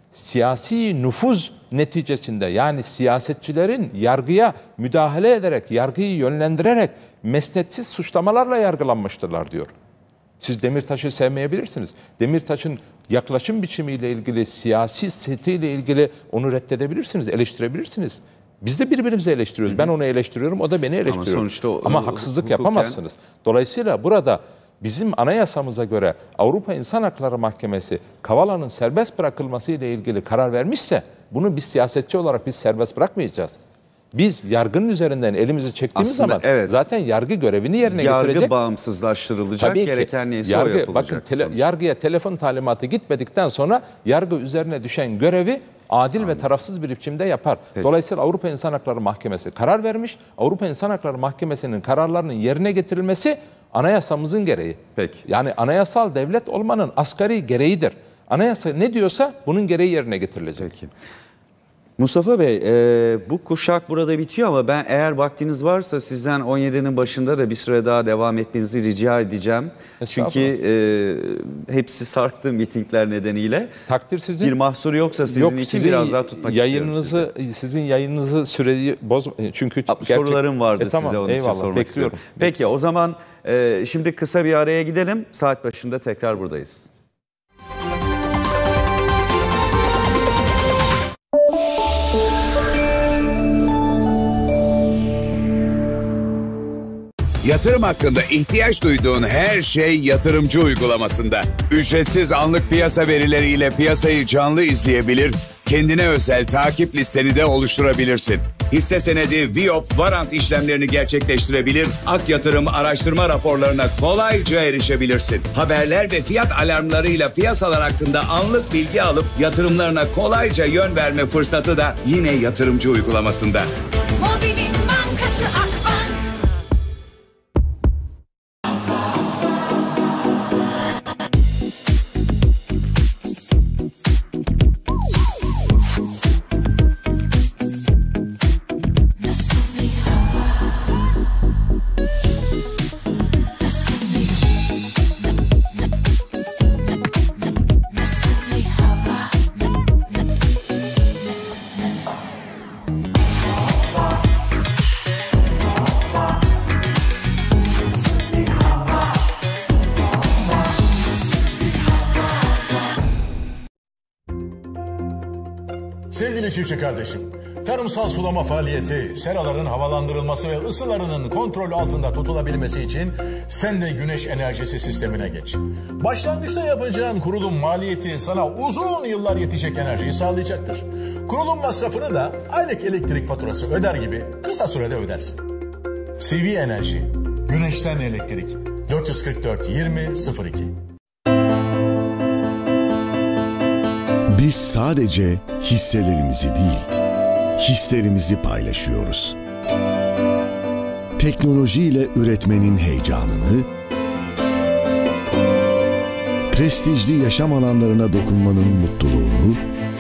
siyasi nüfuz neticesinde, yani siyasetçilerin yargıya müdahale ederek, yargıyı yönlendirerek mesnetsiz suçlamalarla yargılanmıştırlar diyor. Siz Demirtaş'ı sevmeyebilirsiniz. Demirtaş'ın yaklaşım biçimiyle ilgili, siyasi setiyle ilgili onu reddedebilirsiniz, eleştirebilirsiniz. Biz de birbirimizi eleştiriyoruz. Hı hı. Ben onu eleştiriyorum, o da beni eleştiriyor. Ama, sonuçta o, Ama haksızlık hukuken yapamazsınız. Dolayısıyla burada bizim anayasamıza göre Avrupa İnsan Hakları Mahkemesi Kavala'nın serbest bırakılması ile ilgili karar vermişse bunu biz siyasetçi olarak biz serbest bırakmayacağız. Biz yargının üzerinden elimizi çektiğimiz Aslında, zaman evet. zaten yargı görevini yerine yargı getirecek. Yargı bağımsızlaştırılacak, Tabii gereken neyse yargı, o yapılacak. Bakın tele, yargıya telefon talimatı gitmedikten sonra yargı üzerine düşen görevi adil Anladım. ve tarafsız bir biçimde yapar. Peki. Dolayısıyla Avrupa İnsan Hakları Mahkemesi karar vermiş. Avrupa İnsan Hakları Mahkemesi'nin kararlarının yerine getirilmesi anayasamızın gereği. Peki. Yani anayasal devlet olmanın asgari gereğidir. Anayasa ne diyorsa bunun gereği yerine getirilecek. Peki. Mustafa Bey, e, bu kuşak burada bitiyor ama ben eğer vaktiniz varsa sizden on yedinin başında da bir süre daha devam etmenizi rica edeceğim. Çünkü e, hepsi sarktı mitingler nedeniyle. Takdir sizin. Bir mahsuru yoksa sizin Yok, için sizin biraz daha tutmak yayınınızı, istiyorum size. Sizin yayınınızı süreyi bozma. Çünkü gerçek... Sorularım vardı e, tamam, size onun eyvallah, için sormak bekliyorum. istiyorum. Peki o zaman e, şimdi kısa bir araya gidelim. Saat başında tekrar buradayız. Yatırım hakkında ihtiyaç duyduğun her şey Yatırımcı uygulamasında. Ücretsiz anlık piyasa verileriyle piyasayı canlı izleyebilir, kendine özel takip listeni de oluşturabilirsin. Hisse senedi, Viyop, Varant işlemlerini gerçekleştirebilir, Ak Yatırım araştırma raporlarına kolayca erişebilirsin. Haberler ve fiyat alarmlarıyla piyasalar hakkında anlık bilgi alıp yatırımlarına kolayca yön verme fırsatı da yine Yatırımcı uygulamasında. Mobilin Bankası Akbank. Sevgili çiftçi kardeşim, tarımsal sulama faaliyeti, seraların havalandırılması ve ısılarının kontrol altında tutulabilmesi için sen de güneş enerjisi sistemine geç. Başlangıçta yapacağın kurulum maliyeti sana uzun yıllar yetecek enerjiyi sağlayacaktır. Kurulum masrafını da aylık elektrik faturası öder gibi kısa sürede ödersin. C V Enerji, güneşten elektrik, dört yüz kırk dört yirmi sıfır iki. Biz sadece hisselerimizi değil, hislerimizi paylaşıyoruz. Teknolojiyle üretmenin heyecanını, prestijli yaşam alanlarına dokunmanın mutluluğunu,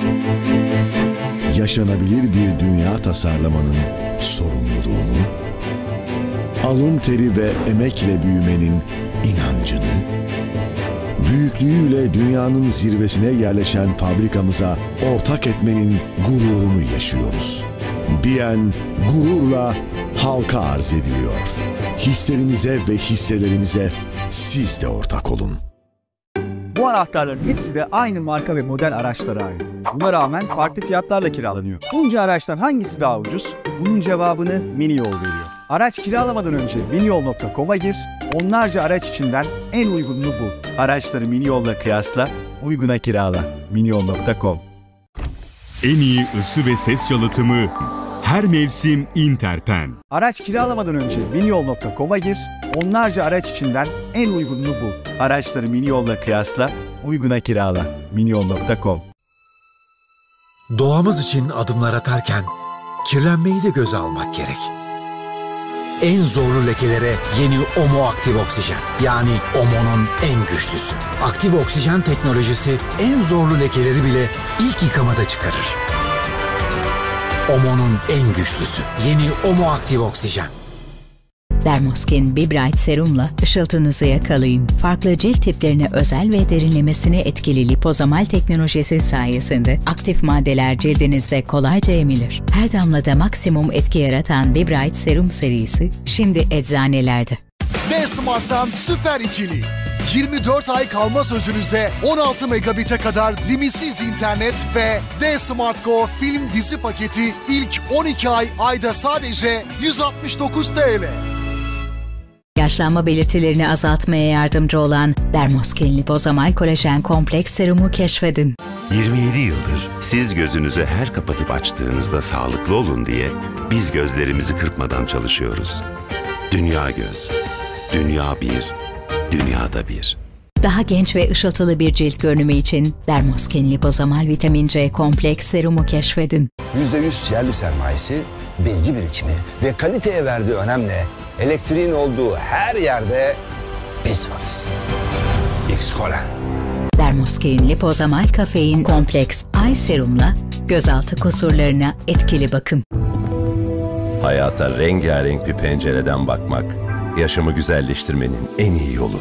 yaşanabilir bir dünya tasarlamanın sorumluluğunu, alın teri ve emekle büyümenin inancını, büyüklüğüyle dünyanın zirvesine yerleşen fabrikamıza ortak etmenin gururunu yaşıyoruz. Biyen gururla halka arz ediliyor. Hislerimize ve hisselerimize siz de ortak olun. Bu anahtarların hepsi de aynı marka ve model araçlara ait. Buna rağmen farklı fiyatlarla kiralanıyor. Bunca araçtan hangisi daha ucuz? Bunun cevabını Miniyol veriyor. Araç kiralamadan önce miniyol nokta com'a gir, onlarca araç içinden en uygununu bul. Araçları Miniyol'la kıyasla, uyguna kirala. miniyol nokta com. En iyi ısı ve ses yalıtımı her mevsim Interpen. Araç kiralamadan önce miniyol nokta com'a gir, onlarca araç içinden en uygununu bul. Araçları Miniyol'la kıyasla, uyguna kirala. miniyol nokta com. Doğamız için adımlar atarken kirlenmeyi de göze almak gerek. En zorlu lekelere yeni Omo Aktif Oksijen. Yani Omo'nun en güçlüsü. Aktif Oksijen teknolojisi en zorlu lekeleri bile ilk yıkamada çıkarır. Omo'nun en güçlüsü. Yeni Omo Aktif Oksijen. Dermoskin B-Bright serumla ışıltınızı yakalayın. Farklı cilt tiplerine özel ve derinlemesine etkili lipozomal teknolojisi sayesinde aktif maddeler cildinizde kolayca emilir. Her damlada maksimum etki yaratan B-Bright serum serisi şimdi eczanelerde. D-Smart'tan süper ikili. yirmi dört ay kalma sözünüze on altı megabit'e kadar limitsiz internet ve D-Smart Go film dizi paketi ilk on iki ay ayda sadece yüz altmış dokuz TL. Yaşlanma belirtilerini azaltmaya yardımcı olan Dermoskin lipozomal kolajen kompleks serumu keşfedin. yirmi yedi yıldır siz gözünüzü her kapatıp açtığınızda sağlıklı olun diye biz gözlerimizi kırpmadan çalışıyoruz. Dünya Göz. Dünya bir. Dünyada bir. Daha genç ve ışıltılı bir cilt görünümü için Dermoskin lipozomal vitamin C kompleks serumu keşfedin. yüzde yüz yerli sermayesi, bilgi birikimi ve kaliteye verdiği önemle elektriğin olduğu her yerde biz varız. X-Kola. Dermoskin lipozomal kafein kompleks ay serumla gözaltı kusurlarına etkili bakım. Hayata rengarenk bir pencereden bakmak, yaşamı güzelleştirmenin en iyi yolu.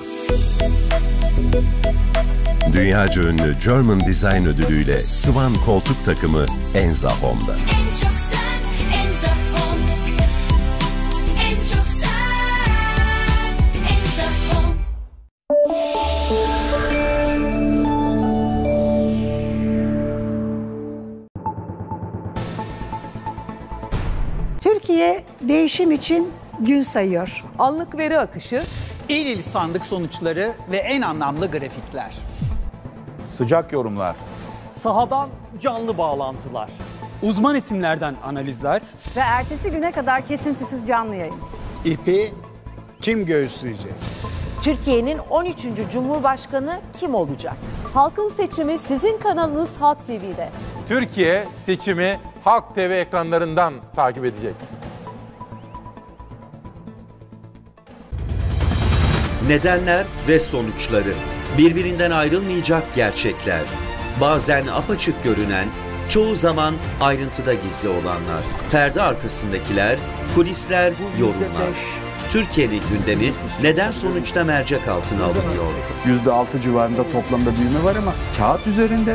Dünyaca ünlü German Design ödülüyle Swan koltuk takımı Enza Home'da. En çok sen, Enza Home. En çok sen, Enza Home. Türkiye değişim için gün sayıyor. Anlık veri akışı, il il sandık sonuçları ve en anlamlı grafikler. Sıcak yorumlar. Sahadan canlı bağlantılar. Uzman isimlerden analizler. Ve ertesi güne kadar kesintisiz canlı yayın. İpi kim göğüsleyecek? Türkiye'nin on üçüncü Cumhurbaşkanı kim olacak? Halkın seçimi sizin kanalınız Halk T V'de. Türkiye seçimi Halk T V ekranlarından takip edecek. Nedenler ve sonuçları, birbirinden ayrılmayacak gerçekler, bazen apaçık görünen, çoğu zaman ayrıntıda gizli olanlar, perde arkasındakiler, kulisler, yorumlar. Türkiye'nin gündemi neden sonuçta mercek altına alınıyor? yüzde altı civarında toplamda büyüme var ama kağıt üzerinde.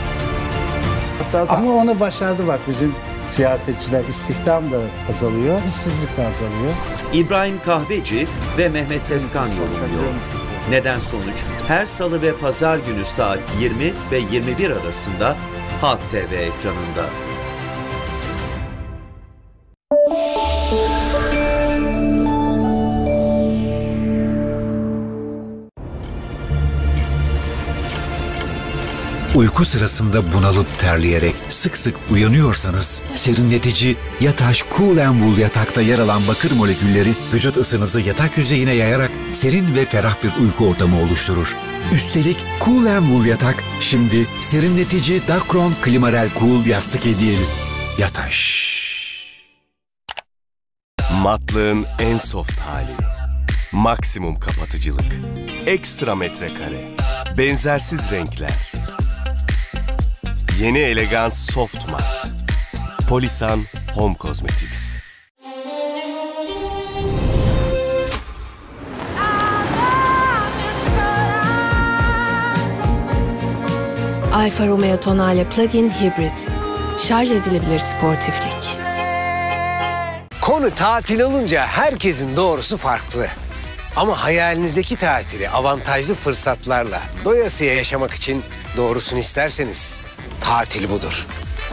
Ama onu başardı bak bizim siyasetçiler. İstihdam da azalıyor, işsizlik de azalıyor. İbrahim Kahveci ve Mehmet Tezkan yorumluyor. Neden sonuç her salı ve pazar günü saat yirmi ve yirmi bir arasında Halk T V ekranında. Uyku sırasında bunalıp terleyerek sık sık uyanıyorsanız, serinletici Yataş Cool and Wool yatakta yer alan bakır molekülleri vücut ısınızı yatak yüzeyine yayarak serin ve ferah bir uyku ortamı oluşturur. Üstelik Cool and Wool yatak şimdi serinletici Darkron Klimarel Cool yastık hediyeli. Yataş. Matlığın en soft hali. Maksimum kapatıcılık. Ekstra metrekare. Benzersiz renkler. Yeni elegans soft mat. Polisan Home Cosmetics. Alfa Romeo Tonale Plug-in Hybrid. Şarj edilebilir sportiflik. Konu tatil olunca herkesin doğrusu farklı. Ama hayalinizdeki tatili avantajlı fırsatlarla doyasıya yaşamak için doğrusunu isterseniz tatil budur.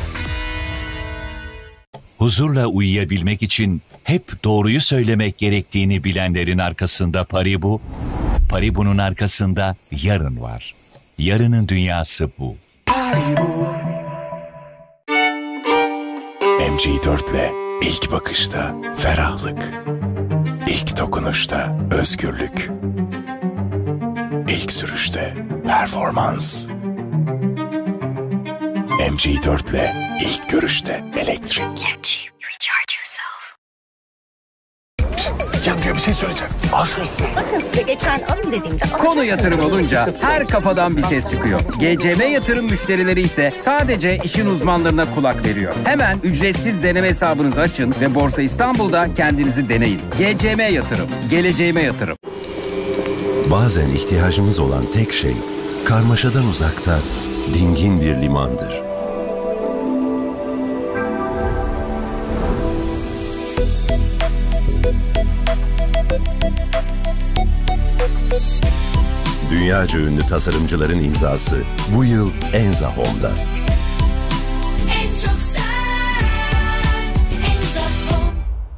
Huzurla uyuyabilmek için hep doğruyu söylemek gerektiğini bilenlerin arkasında Paribu, Paribu'nun arkasında yarın var. Yarının dünyası bu. M G dört ile ilk bakışta ferahlık, ilk dokunuşta özgürlük, ilk sürüşte performans. M G dört ile ilk görüşte elektrik. Yamya bir şey söyleyeceğim. Al şu hissi. Bakın size geçen alın dediğimde... Konu yatırım olunca her kafadan bir ses çıkıyor. G C M yatırım müşterileri ise sadece işin uzmanlarına kulak veriyor. Hemen ücretsiz deneme hesabınızı açın ve Borsa İstanbul'da kendinizi deneyin. G C M yatırım, geleceğime yatırım. Bazen ihtiyacımız olan tek şey karmaşadan uzakta dingin bir limandır. Dünyaca ünlü tasarımcıların imzası bu yıl Enza Home'da. En çok sen, Enza Home.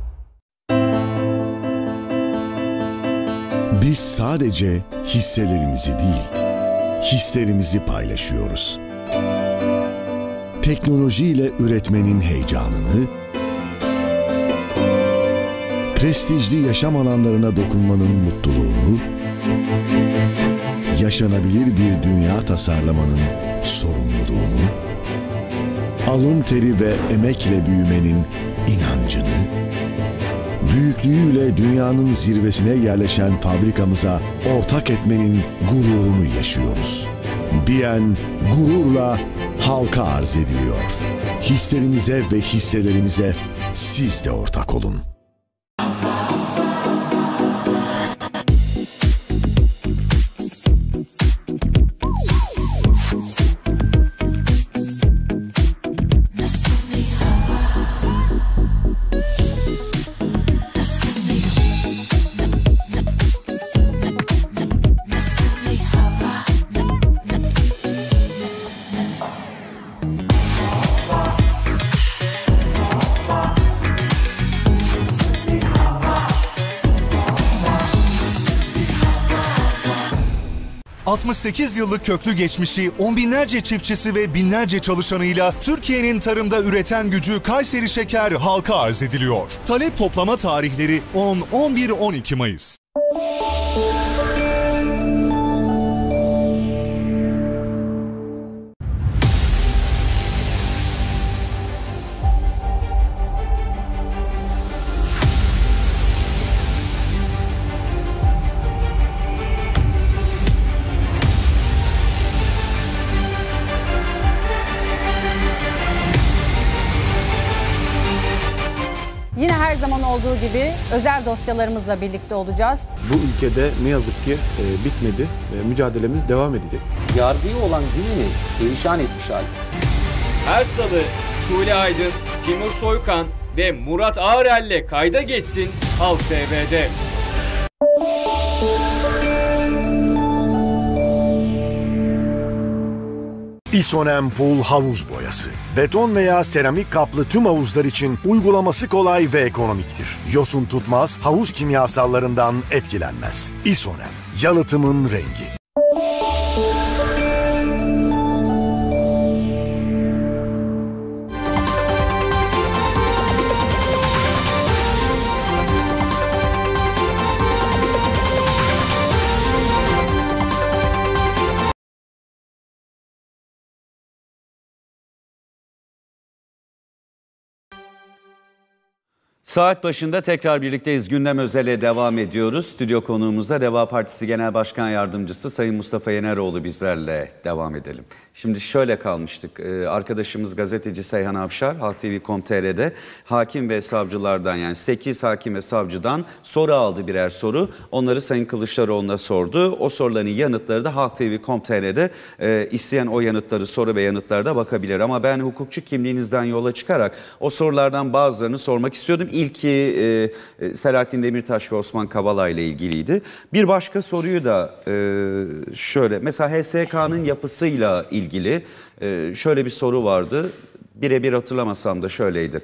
Biz sadece hisselerimizi değil, hislerimizi paylaşıyoruz. Teknolojiyle üretmenin heyecanını, prestijli yaşam alanlarına dokunmanın mutluluğunu, yaşanabilir bir dünya tasarlamanın sorumluluğunu, alın teri ve emekle büyümenin inancını, büyüklüğüyle dünyanın zirvesine yerleşen fabrikamıza ortak etmenin gururunu yaşıyoruz. B N gururla halka arz ediliyor. Hislerimize ve hisselerimize siz de ortak olun. altmış sekiz yıllık köklü geçmişi, on binlerce çiftçisi ve binlerce çalışanıyla Türkiye'nin tarımda üreten gücü Kayseri Şeker halka arz ediliyor. Talep toplama tarihleri on, on bir, on iki Mayıs. Yine her zaman olduğu gibi özel dosyalarımızla birlikte olacağız. Bu ülkede ne yazık ki e, bitmedi. E, mücadelemiz devam edecek. Yargıya olan güveni perişan etmiş hali. Her salı Şule Aydın, Timur Soykan ve Murat Ağrel'le kayda geçsin Halk T V'de. İsonem Pool havuz boyası. Beton veya seramik kaplı tüm havuzlar için uygulaması kolay ve ekonomiktir. Yosun tutmaz, havuz kimyasallarından etkilenmez. İsonem, yalıtımın rengi. Saat başında tekrar birlikteyiz. Gündem Özel'e devam ediyoruz. Stüdyo konuğumuzda Deva Partisi Genel Başkan Yardımcısı Sayın Mustafa Yeneroğlu bizlerle devam edelim. Şimdi şöyle kalmıştık. Ee, arkadaşımız gazeteci Seyhan Avşar Halk T V nokta com nokta T R'de hakim ve savcılardan, yani sekiz hakim ve savcıdan soru aldı, birer soru. Onları Sayın Kılıçdaroğlu'na sordu. O soruların yanıtları da Halk T V nokta com nokta T R'de e, isteyen o yanıtları, soru ve yanıtlara da bakabilir. Ama ben hukukçu kimliğinizden yola çıkarak o sorulardan bazılarını sormak istiyordum. İlki e, Selahattin Demirtaş ve Osman Kavala ile ilgiliydi. Bir başka soruyu da e, şöyle, mesela H S K'nın yapısıyla ilgili ilgili şöyle bir soru vardı. Birebir hatırlamasam da şöyleydi.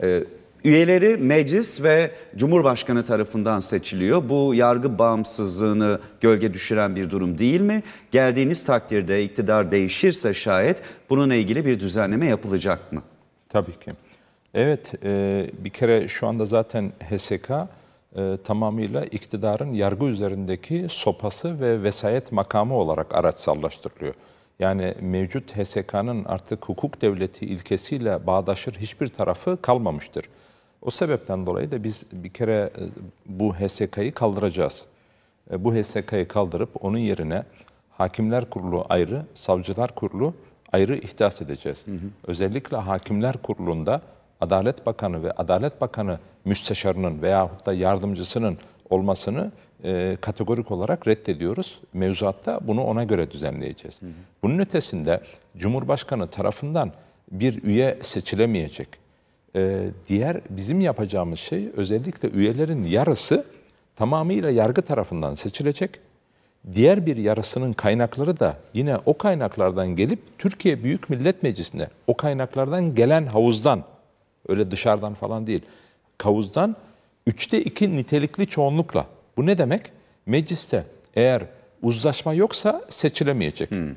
Üyeleri meclis ve Cumhurbaşkanı tarafından seçiliyor. Bu yargı bağımsızlığını gölge düşüren bir durum değil mi? Geldiğiniz takdirde iktidar değişirse şayet bununla ilgili bir düzenleme yapılacak mı? Tabii ki. Evet, bir kere şu anda zaten H S K tamamıyla iktidarın yargı üzerindeki sopası ve vesayet makamı olarak araçsallaştırılıyor. Yani mevcut H S K'nın artık hukuk devleti ilkesiyle bağdaşır hiçbir tarafı kalmamıştır. O sebepten dolayı da biz bir kere bu H S K'yı kaldıracağız. Bu H S K'yı kaldırıp onun yerine Hakimler Kurulu ayrı, Savcılar Kurulu ayrı ihdas edeceğiz. Hı hı. Özellikle Hakimler Kurulu'nda Adalet Bakanı ve Adalet Bakanı müsteşarının veyahut da yardımcısının olmasını e, kategorik olarak reddediyoruz. Mevzuatta bunu ona göre düzenleyeceğiz. Hı hı. Bunun ötesinde Cumhurbaşkanı tarafından bir üye seçilemeyecek. E, diğer bizim yapacağımız şey, özellikle üyelerin yarısı tamamıyla yargı tarafından seçilecek. Diğer bir yarısının kaynakları da yine o kaynaklardan gelip Türkiye Büyük Millet Meclisi'ne o kaynaklardan gelen havuzdan, öyle dışarıdan falan değil, havuzdan üçte iki nitelikli çoğunlukla. Bu ne demek? Mecliste eğer uzlaşma yoksa seçilemeyecek. Hmm.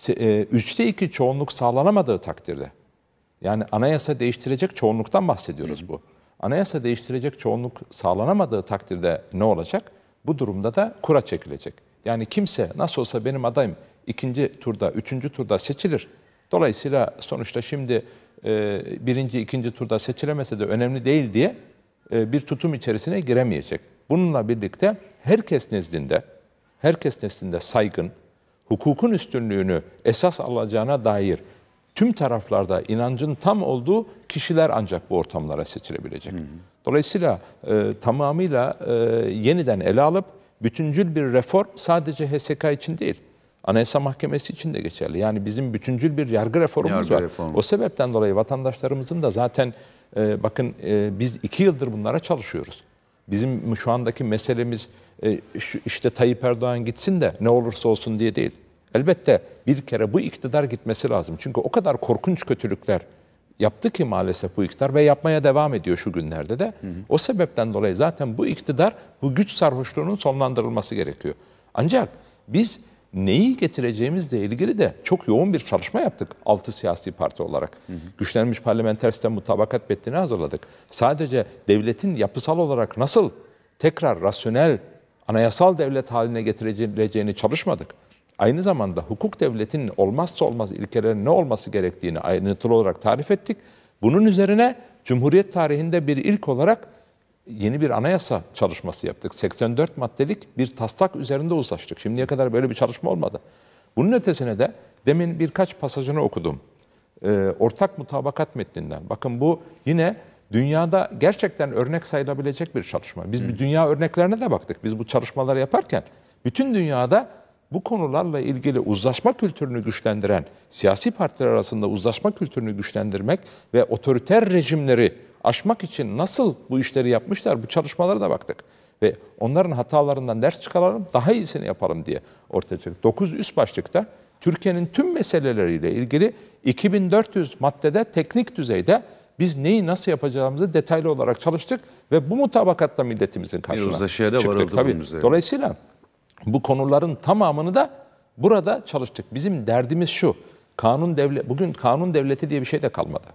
Üçte iki çoğunluk sağlanamadığı takdirde, yani anayasa değiştirecek çoğunluktan bahsediyoruz hmm. bu. Anayasa değiştirecek çoğunluk sağlanamadığı takdirde ne olacak? Bu durumda da kura çekilecek. Yani kimse nasıl olsa benim adayım ikinci turda, üçüncü turda seçilir. Dolayısıyla sonuçta şimdi e, birinci, ikinci turda seçilemese de önemli değil diye e, bir tutum içerisine giremeyecek. Bununla birlikte herkes nezdinde, herkes nezdinde saygın, hukukun üstünlüğünü esas alacağına dair tüm taraflarda inancın tam olduğu kişiler ancak bu ortamlara seçilebilecek. Hı hı. Dolayısıyla e, tamamıyla e, yeniden ele alıp bütüncül bir reform sadece H S K için değil, Anayasa Mahkemesi için de geçerli. Yani bizim bütüncül bir yargı reformumuz yargı var. Reformu. O sebepten dolayı vatandaşlarımızın da zaten e, bakın e, biz iki yıldır bunlara çalışıyoruz. Bizim şu andaki meselemiz e, şu, işte Tayyip Erdoğan gitsin de ne olursa olsun diye değil. Elbette bir kere bu iktidar gitmesi lazım. Çünkü o kadar korkunç kötülükler yaptı ki maalesef bu iktidar ve yapmaya devam ediyor şu günlerde de. Hı hı. O sebepten dolayı zaten bu iktidar, bu güç sarhoşluğunun sonlandırılması gerekiyor. Ancak biz neyi getireceğimizle ilgili de çok yoğun bir çalışma yaptık altı siyasi parti olarak. Hı hı. Güçlenmiş parlamenter sistem mutabakat metnini hazırladık. Sadece devletin yapısal olarak nasıl tekrar rasyonel, anayasal devlet haline getirileceğini çalışmadık. Aynı zamanda hukuk devletinin olmazsa olmaz ilkelerin ne olması gerektiğini ayrıntılı olarak tarif ettik. Bunun üzerine Cumhuriyet tarihinde bir ilk olarak yeni bir anayasa çalışması yaptık. seksen dört maddelik bir taslak üzerinde uzlaştık. Şimdiye kadar böyle bir çalışma olmadı. Bunun ötesine de demin birkaç pasajını okudum. Ee, ortak mutabakat metninden. Bakın bu yine dünyada gerçekten örnek sayılabilecek bir çalışma. Biz Hı. bir dünya örneklerine de baktık. Biz bu çalışmaları yaparken bütün dünyada bu konularla ilgili uzlaşma kültürünü güçlendiren, siyasi partiler arasında uzlaşma kültürünü güçlendirmek ve otoriter rejimleri aşmak için nasıl bu işleri yapmışlar, bu çalışmalara da baktık. Ve onların hatalarından ders çıkaralım, daha iyisini yapalım diye ortaya çıktı. dokuz üst başlıkta Türkiye'nin tüm meseleleriyle ilgili iki bin dört yüz maddede teknik düzeyde biz neyi nasıl yapacağımızı detaylı olarak çalıştık ve bu mutabakatla milletimizin karşısına çıktık. Bir uzlaşıya da varıldı bunun üzerine. Dolayısıyla bu konuların tamamını da burada çalıştık. Bizim derdimiz şu, kanun devlet, bugün kanun devleti diye bir şey de kalmadı.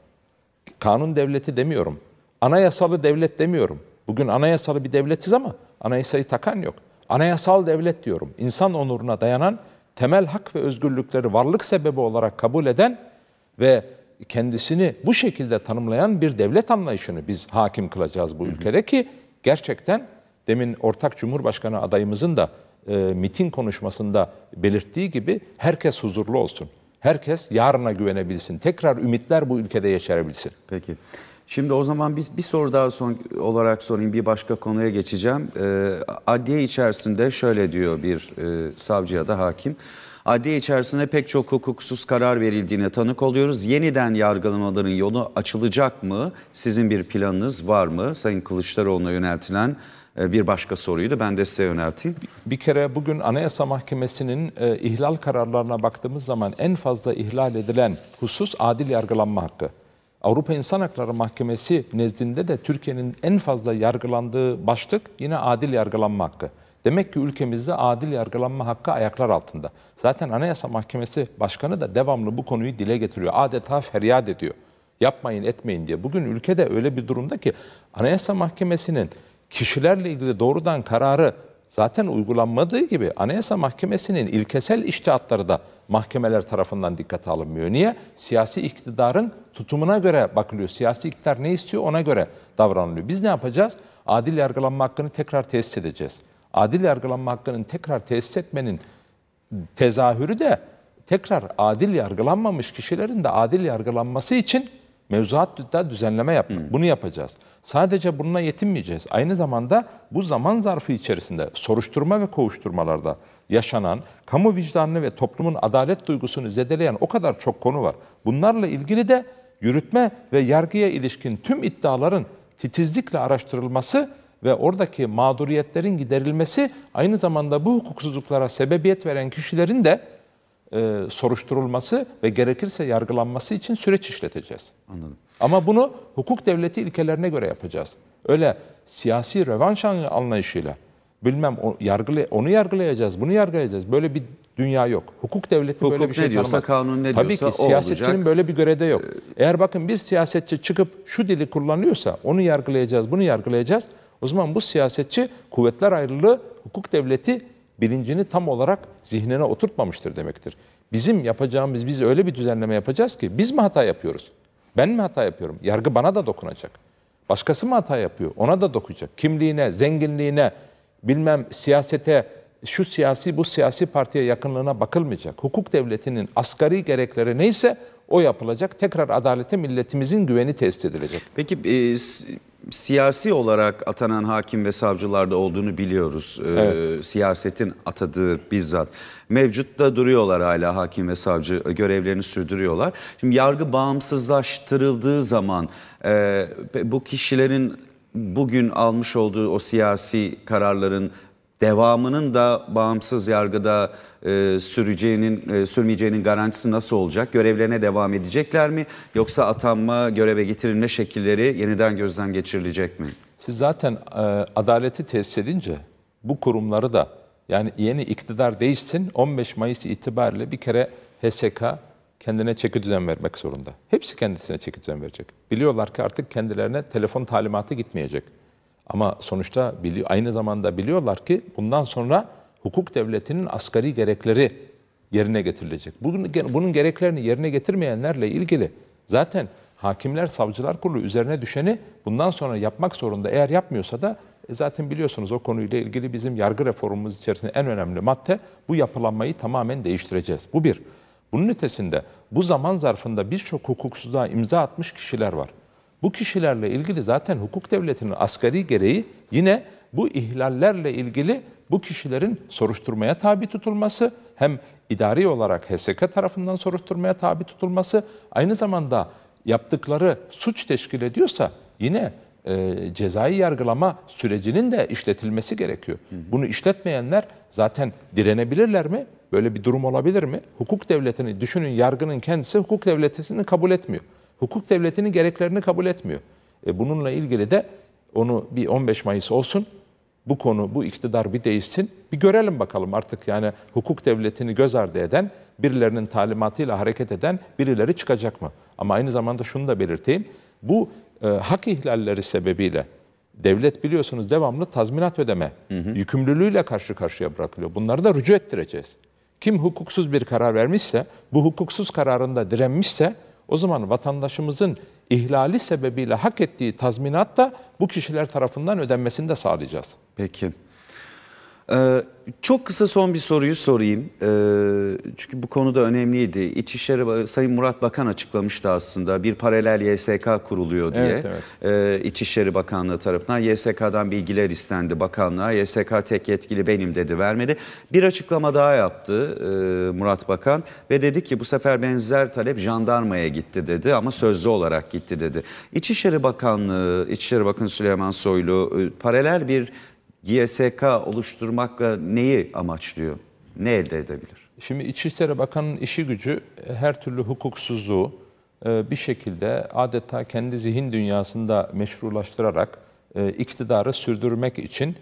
Kanun devleti demiyorum, anayasalı devlet demiyorum. Bugün anayasalı bir devletiz ama anayasayı takan yok. Anayasal devlet diyorum. İnsan onuruna dayanan, temel hak ve özgürlükleri varlık sebebi olarak kabul eden ve kendisini bu şekilde tanımlayan bir devlet anlayışını biz hakim kılacağız bu ülkede ki gerçekten demin ortak Cumhurbaşkanı adayımızın da e, miting konuşmasında belirttiği gibi herkes huzurlu olsun. Herkes yarına güvenebilsin. Tekrar ümitler bu ülkede yeşerebilsin. Peki. Şimdi o zaman biz bir soru daha son olarak sorayım. Bir başka konuya geçeceğim. Ee, adliye içerisinde şöyle diyor bir e, savcı ya da hakim. Adliye içerisinde pek çok hukuksuz karar verildiğine tanık oluyoruz. Yeniden yargılamaların yolu açılacak mı? Sizin bir planınız var mı? Sayın Kılıçdaroğlu'na yöneltilen bir başka soruydu. Ben de size yönelteyim. Bir kere bugün Anayasa Mahkemesi'nin e, ihlal kararlarına baktığımız zaman en fazla ihlal edilen husus adil yargılanma hakkı. Avrupa İnsan Hakları Mahkemesi nezdinde de Türkiye'nin en fazla yargılandığı başlık yine adil yargılanma hakkı. Demek ki ülkemizde adil yargılanma hakkı ayaklar altında. Zaten Anayasa Mahkemesi Başkanı da devamlı bu konuyu dile getiriyor. Adeta feryat ediyor. Yapmayın, etmeyin diye. Bugün ülkede öyle bir durumda ki Anayasa Mahkemesi'nin kişilerle ilgili doğrudan kararı zaten uygulanmadığı gibi Anayasa Mahkemesi'nin ilkesel içtihatları da mahkemeler tarafından dikkate alınmıyor. Niye? Siyasi iktidarın tutumuna göre bakılıyor. Siyasi iktidar ne istiyor ona göre davranılıyor. Biz ne yapacağız? Adil yargılanma hakkını tekrar tesis edeceğiz. Adil yargılanma hakkının tekrar tesis etmenin tezahürü de tekrar adil yargılanmamış kişilerin de adil yargılanması için mevzuatta düzenleme yapmak. Bunu yapacağız. Sadece bununla yetinmeyeceğiz. Aynı zamanda bu zaman zarfı içerisinde soruşturma ve kovuşturmalarda yaşanan, kamu vicdanını ve toplumun adalet duygusunu zedeleyen o kadar çok konu var. Bunlarla ilgili de yürütme ve yargıya ilişkin tüm iddiaların titizlikle araştırılması ve oradaki mağduriyetlerin giderilmesi, aynı zamanda bu hukuksuzluklara sebebiyet veren kişilerin de e, soruşturulması ve gerekirse yargılanması için süreç işleteceğiz. Anladım. Ama bunu hukuk devleti ilkelerine göre yapacağız. Öyle siyasi rövanş anlayışıyla bilmem o, yargılay onu yargılayacağız, bunu yargılayacağız. Böyle bir dünya yok. Hukuk devleti hukuk böyle bir şey ne diyorsa, tanımaz. kanun ne Tabii diyorsa ki siyasetçinin olacak. böyle bir görevi de yok. Eğer bakın bir siyasetçi çıkıp şu dili kullanıyorsa onu yargılayacağız, bunu yargılayacağız. O zaman bu siyasetçi kuvvetler ayrılığı, hukuk devleti bilincini tam olarak zihnine oturtmamıştır demektir. Bizim yapacağımız, biz öyle bir düzenleme yapacağız ki biz mi hata yapıyoruz? Ben mi hata yapıyorum? Yargı bana da dokunacak. Başkası mı hata yapıyor? Ona da dokunacak. Kimliğine, zenginliğine, bilmem siyasete, şu siyasi bu siyasi partiye yakınlığına bakılmayacak. Hukuk devletinin asgari gerekleri neyse o yapılacak. Tekrar adalete milletimizin güveni tesis edilecek. Peki e, siyasi olarak atanan hakim ve savcılarda olduğunu biliyoruz. E, Evet. Siyasetin atadığı bizzat. Mevcutta duruyorlar hala hakim ve savcı görevlerini sürdürüyorlar. Şimdi yargı bağımsızlaştırıldığı zaman e, bu kişilerin bugün almış olduğu o siyasi kararların devamının da bağımsız yargıda e, süreceğinin, e, sürmeyeceğinin garantisi nasıl olacak? Görevlerine devam edecekler mi? Yoksa atanma, göreve getirilme şekilleri yeniden gözden geçirilecek mi? Siz zaten e, adaleti tesis edince bu kurumları da, yani yeni iktidar değişsin, on beş Mayıs itibariyle bir kere H S K kendine çeki düzen vermek zorunda. Hepsi kendisine çeki düzen verecek. Biliyorlar ki artık kendilerine telefon talimatı gitmeyecek. Ama sonuçta biliyor, aynı zamanda biliyorlar ki bundan sonra hukuk devletinin asgari gerekleri yerine getirilecek. Bugün, bunun gereklerini yerine getirmeyenlerle ilgili zaten Hakimler Savcılar Kurulu üzerine düşeni bundan sonra yapmak zorunda. Eğer yapmıyorsa da e zaten biliyorsunuz o konuyla ilgili bizim yargı reformumuz içerisinde en önemli madde bu yapılanmayı tamamen değiştireceğiz. Bu bir. Bunun ötesinde bu zaman zarfında birçok hukuksuzluğa imza atmış kişiler var. Bu kişilerle ilgili zaten hukuk devletinin asgari gereği yine bu ihlallerle ilgili bu kişilerin soruşturmaya tabi tutulması, hem idari olarak H S K tarafından soruşturmaya tabi tutulması, aynı zamanda yaptıkları suç teşkil ediyorsa yine e, cezai yargılama sürecinin de işletilmesi gerekiyor. Hı hı. Bunu işletmeyenler zaten direnebilirler mi? Böyle bir durum olabilir mi? Hukuk devletini düşünün, yargının kendisi hukuk devletini kabul etmiyor. Hukuk devletinin gereklerini kabul etmiyor. E bununla ilgili de onu bir on beş Mayıs olsun, bu konu, bu iktidar bir değişsin, bir görelim bakalım artık yani hukuk devletini göz ardı eden, birilerinin talimatıyla hareket eden birileri çıkacak mı? Ama aynı zamanda şunu da belirteyim, bu e, hak ihlalleri sebebiyle devlet biliyorsunuz devamlı tazminat ödeme hı hı. yükümlülüğüyle karşı karşıya bırakılıyor. Bunları da rücu ettireceğiz. Kim hukuksuz bir karar vermişse, bu hukuksuz kararında direnmişse, o zaman vatandaşımızın ihlali sebebiyle hak ettiği tazminat da bu kişiler tarafından ödenmesini de sağlayacağız. Peki. Ee, çok kısa son bir soruyu sorayım. Ee, çünkü bu konuda önemliydi. İçişleri Sayın Murat Bakan açıklamıştı aslında. Bir paralel Y S K kuruluyor diye. Evet, evet. Ee, İçişleri Bakanlığı tarafından Y S K'dan bilgiler istendi bakanlığa. Y S K tek yetkili benim dedi, vermedi. Bir açıklama daha yaptı e, Murat Bakan ve dedi ki bu sefer benzer talep jandarmaya gitti dedi ama sözlü olarak gitti dedi. İçişleri Bakanlığı, İçişleri Bakanı Süleyman Soylu e, paralel bir Y S K oluşturmakla neyi amaçlıyor? Ne elde edebilir? Şimdi İçişleri Bakanı'nın işi gücü her türlü hukuksuzluğu bir şekilde adeta kendi zihin dünyasında meşrulaştırarak iktidarı sürdürmek için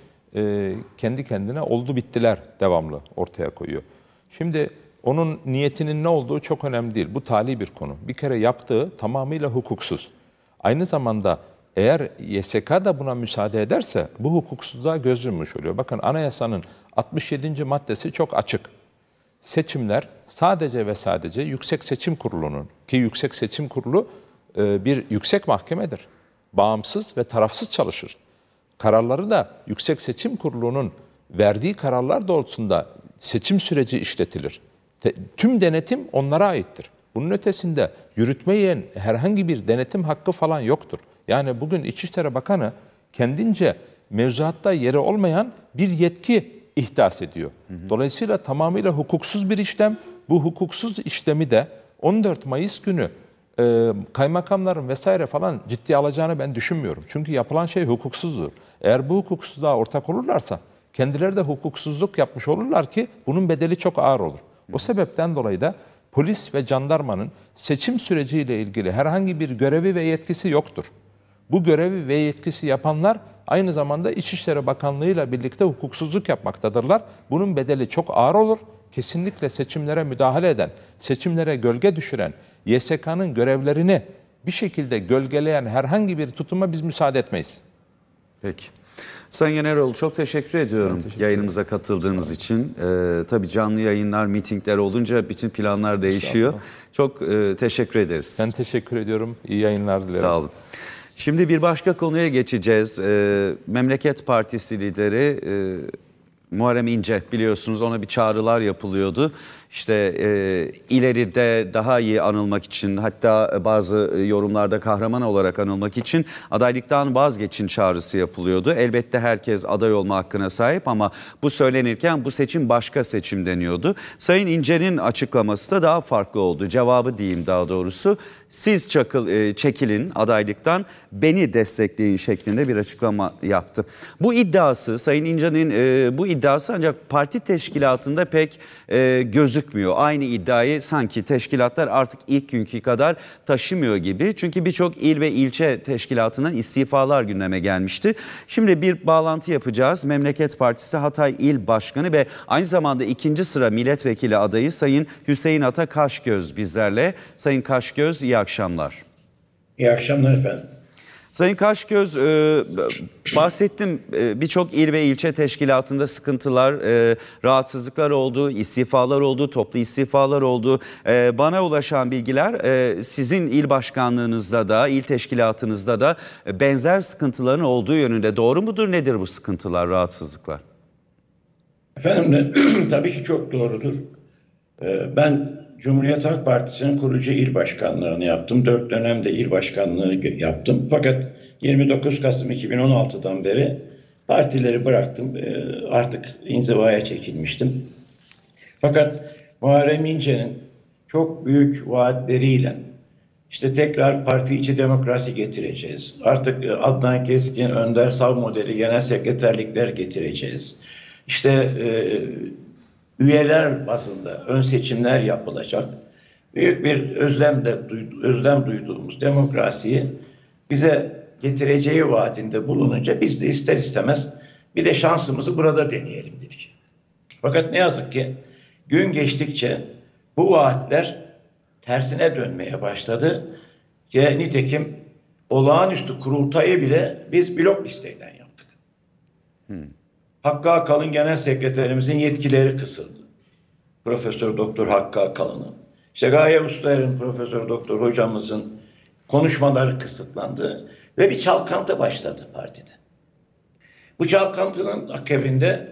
kendi kendine oldu bittiler devamlı ortaya koyuyor. Şimdi onun niyetinin ne olduğu çok önemli değil. Bu tali bir konu. Bir kere yaptığı tamamıyla hukuksuz. Aynı zamanda eğer Y S K da buna müsaade ederse bu hukuksuzluğa göz yummuş oluyor. Bakın anayasanın altmış yedinci maddesi çok açık. Seçimler sadece ve sadece Yüksek Seçim Kurulu'nun, ki Yüksek Seçim Kurulu bir yüksek mahkemedir. Bağımsız ve tarafsız çalışır. Kararları da Yüksek Seçim Kurulu'nun verdiği kararlar doğrultusunda seçim süreci işletilir. Tüm denetim onlara aittir. Bunun ötesinde yürütmeyen herhangi bir denetim hakkı falan yoktur. Yani bugün İçişleri Bakanı kendince mevzuatta yeri olmayan bir yetki ihdas ediyor. Dolayısıyla tamamıyla hukuksuz bir işlem. Bu hukuksuz işlemi de on dört Mayıs günü e, kaymakamların vesaire falan ciddiye alacağını ben düşünmüyorum. Çünkü yapılan şey hukuksuzdur. Eğer bu hukuksuzluğa ortak olurlarsa kendileri de hukuksuzluk yapmış olurlar ki bunun bedeli çok ağır olur. O sebepten dolayı da polis ve jandarmanın seçim süreciyle ilgili herhangi bir görevi ve yetkisi yoktur. Bu görevi ve yetkisi yapanlar aynı zamanda İçişleri Bakanlığı ile birlikte hukuksuzluk yapmaktadırlar. Bunun bedeli çok ağır olur. Kesinlikle seçimlere müdahale eden, seçimlere gölge düşüren, Y S K'nın görevlerini bir şekilde gölgeleyen herhangi bir tutuma biz müsaade etmeyiz. Peki. Sayın Yeneroğlu çok teşekkür ediyorum teşekkür yayınımıza katıldığınız için. Ee, tabii canlı yayınlar, mitingler olunca bütün planlar değişiyor. Çok e, teşekkür ederiz. Ben teşekkür ediyorum. İyi yayınlar dilerim. Sağ olun. Şimdi bir başka konuya geçeceğiz. Ee, Memleket Partisi lideri e, Muharrem İnce, biliyorsunuz ona bir çağrılar yapılıyordu. İşte e, ileride daha iyi anılmak için, hatta bazı yorumlarda kahraman olarak anılmak için adaylıktan vazgeçin çağrısı yapılıyordu. Elbette herkes aday olma hakkına sahip ama bu söylenirken bu seçim başka seçim deniyordu. Sayın İnce'nin açıklaması da daha farklı oldu. Cevabı diyeyim daha doğrusu. Siz çakıl, e, çekilin adaylıktan, beni destekleyin şeklinde bir açıklama yaptı. Bu iddiası, Sayın İnce'nin e, bu iddiası ancak parti teşkilatında pek e, gözükmüyor. Aynı iddiayı sanki teşkilatlar artık ilk günkü kadar taşımıyor gibi. Çünkü birçok il ve ilçe teşkilatından istifalar gündeme gelmişti. Şimdi bir bağlantı yapacağız. Memleket Partisi Hatay İl Başkanı ve aynı zamanda ikinci sıra milletvekili adayı Sayın Hüseyin Ata Kaşgöz bizlerle. Sayın Kaşgöz, iyi akşamlar. İyi akşamlar efendim. Sayın Kaşgöz, e, bahsettim e, birçok il ve ilçe teşkilatında sıkıntılar, e, rahatsızlıklar oldu, istifalar oldu, toplu istifalar oldu. E, bana ulaşan bilgiler e, sizin il başkanlığınızda da, il teşkilatınızda da e, benzer sıkıntıların olduğu yönünde. Doğru mudur? Nedir bu sıkıntılar, rahatsızlıklar? Efendim tabii ki çok doğrudur. E, ben Cumhuriyet Halk Partisi'nin kurucu il başkanlığını yaptım. Dört dönemde il başkanlığı yaptım. Fakat yirmi dokuz Kasım iki bin on altıdan beri partileri bıraktım. Artık inzivaya çekilmiştim. Fakat Muharrem İnce'nin çok büyük vaatleriyle işte tekrar parti içi demokrasi getireceğiz. Artık Adnan Keskin, Önder Sav modeli genel sekreterlikler getireceğiz. İşte e, üyeler bazında ön seçimler yapılacak. Büyük bir özlemle özlem duyduğumuz demokrasiyi bize getireceği vaadinde bulununca biz de ister istemez bir de şansımızı burada deneyelim dedik. Fakat ne yazık ki gün geçtikçe bu vaatler tersine dönmeye başladı. Ve nitekim olağanüstü kurultayı bile biz blok listeyle yaptık. Hmm. Hakkı Akalın Genel Sekreterimizin yetkileri kısıldı. Profesör Doktor Hakkı Akalın'ın. İşte Gaye Ustayer'in, Profesör Doktor hocamızın konuşmaları kısıtlandı ve bir çalkantı başladı partide. Bu çalkantının akabinde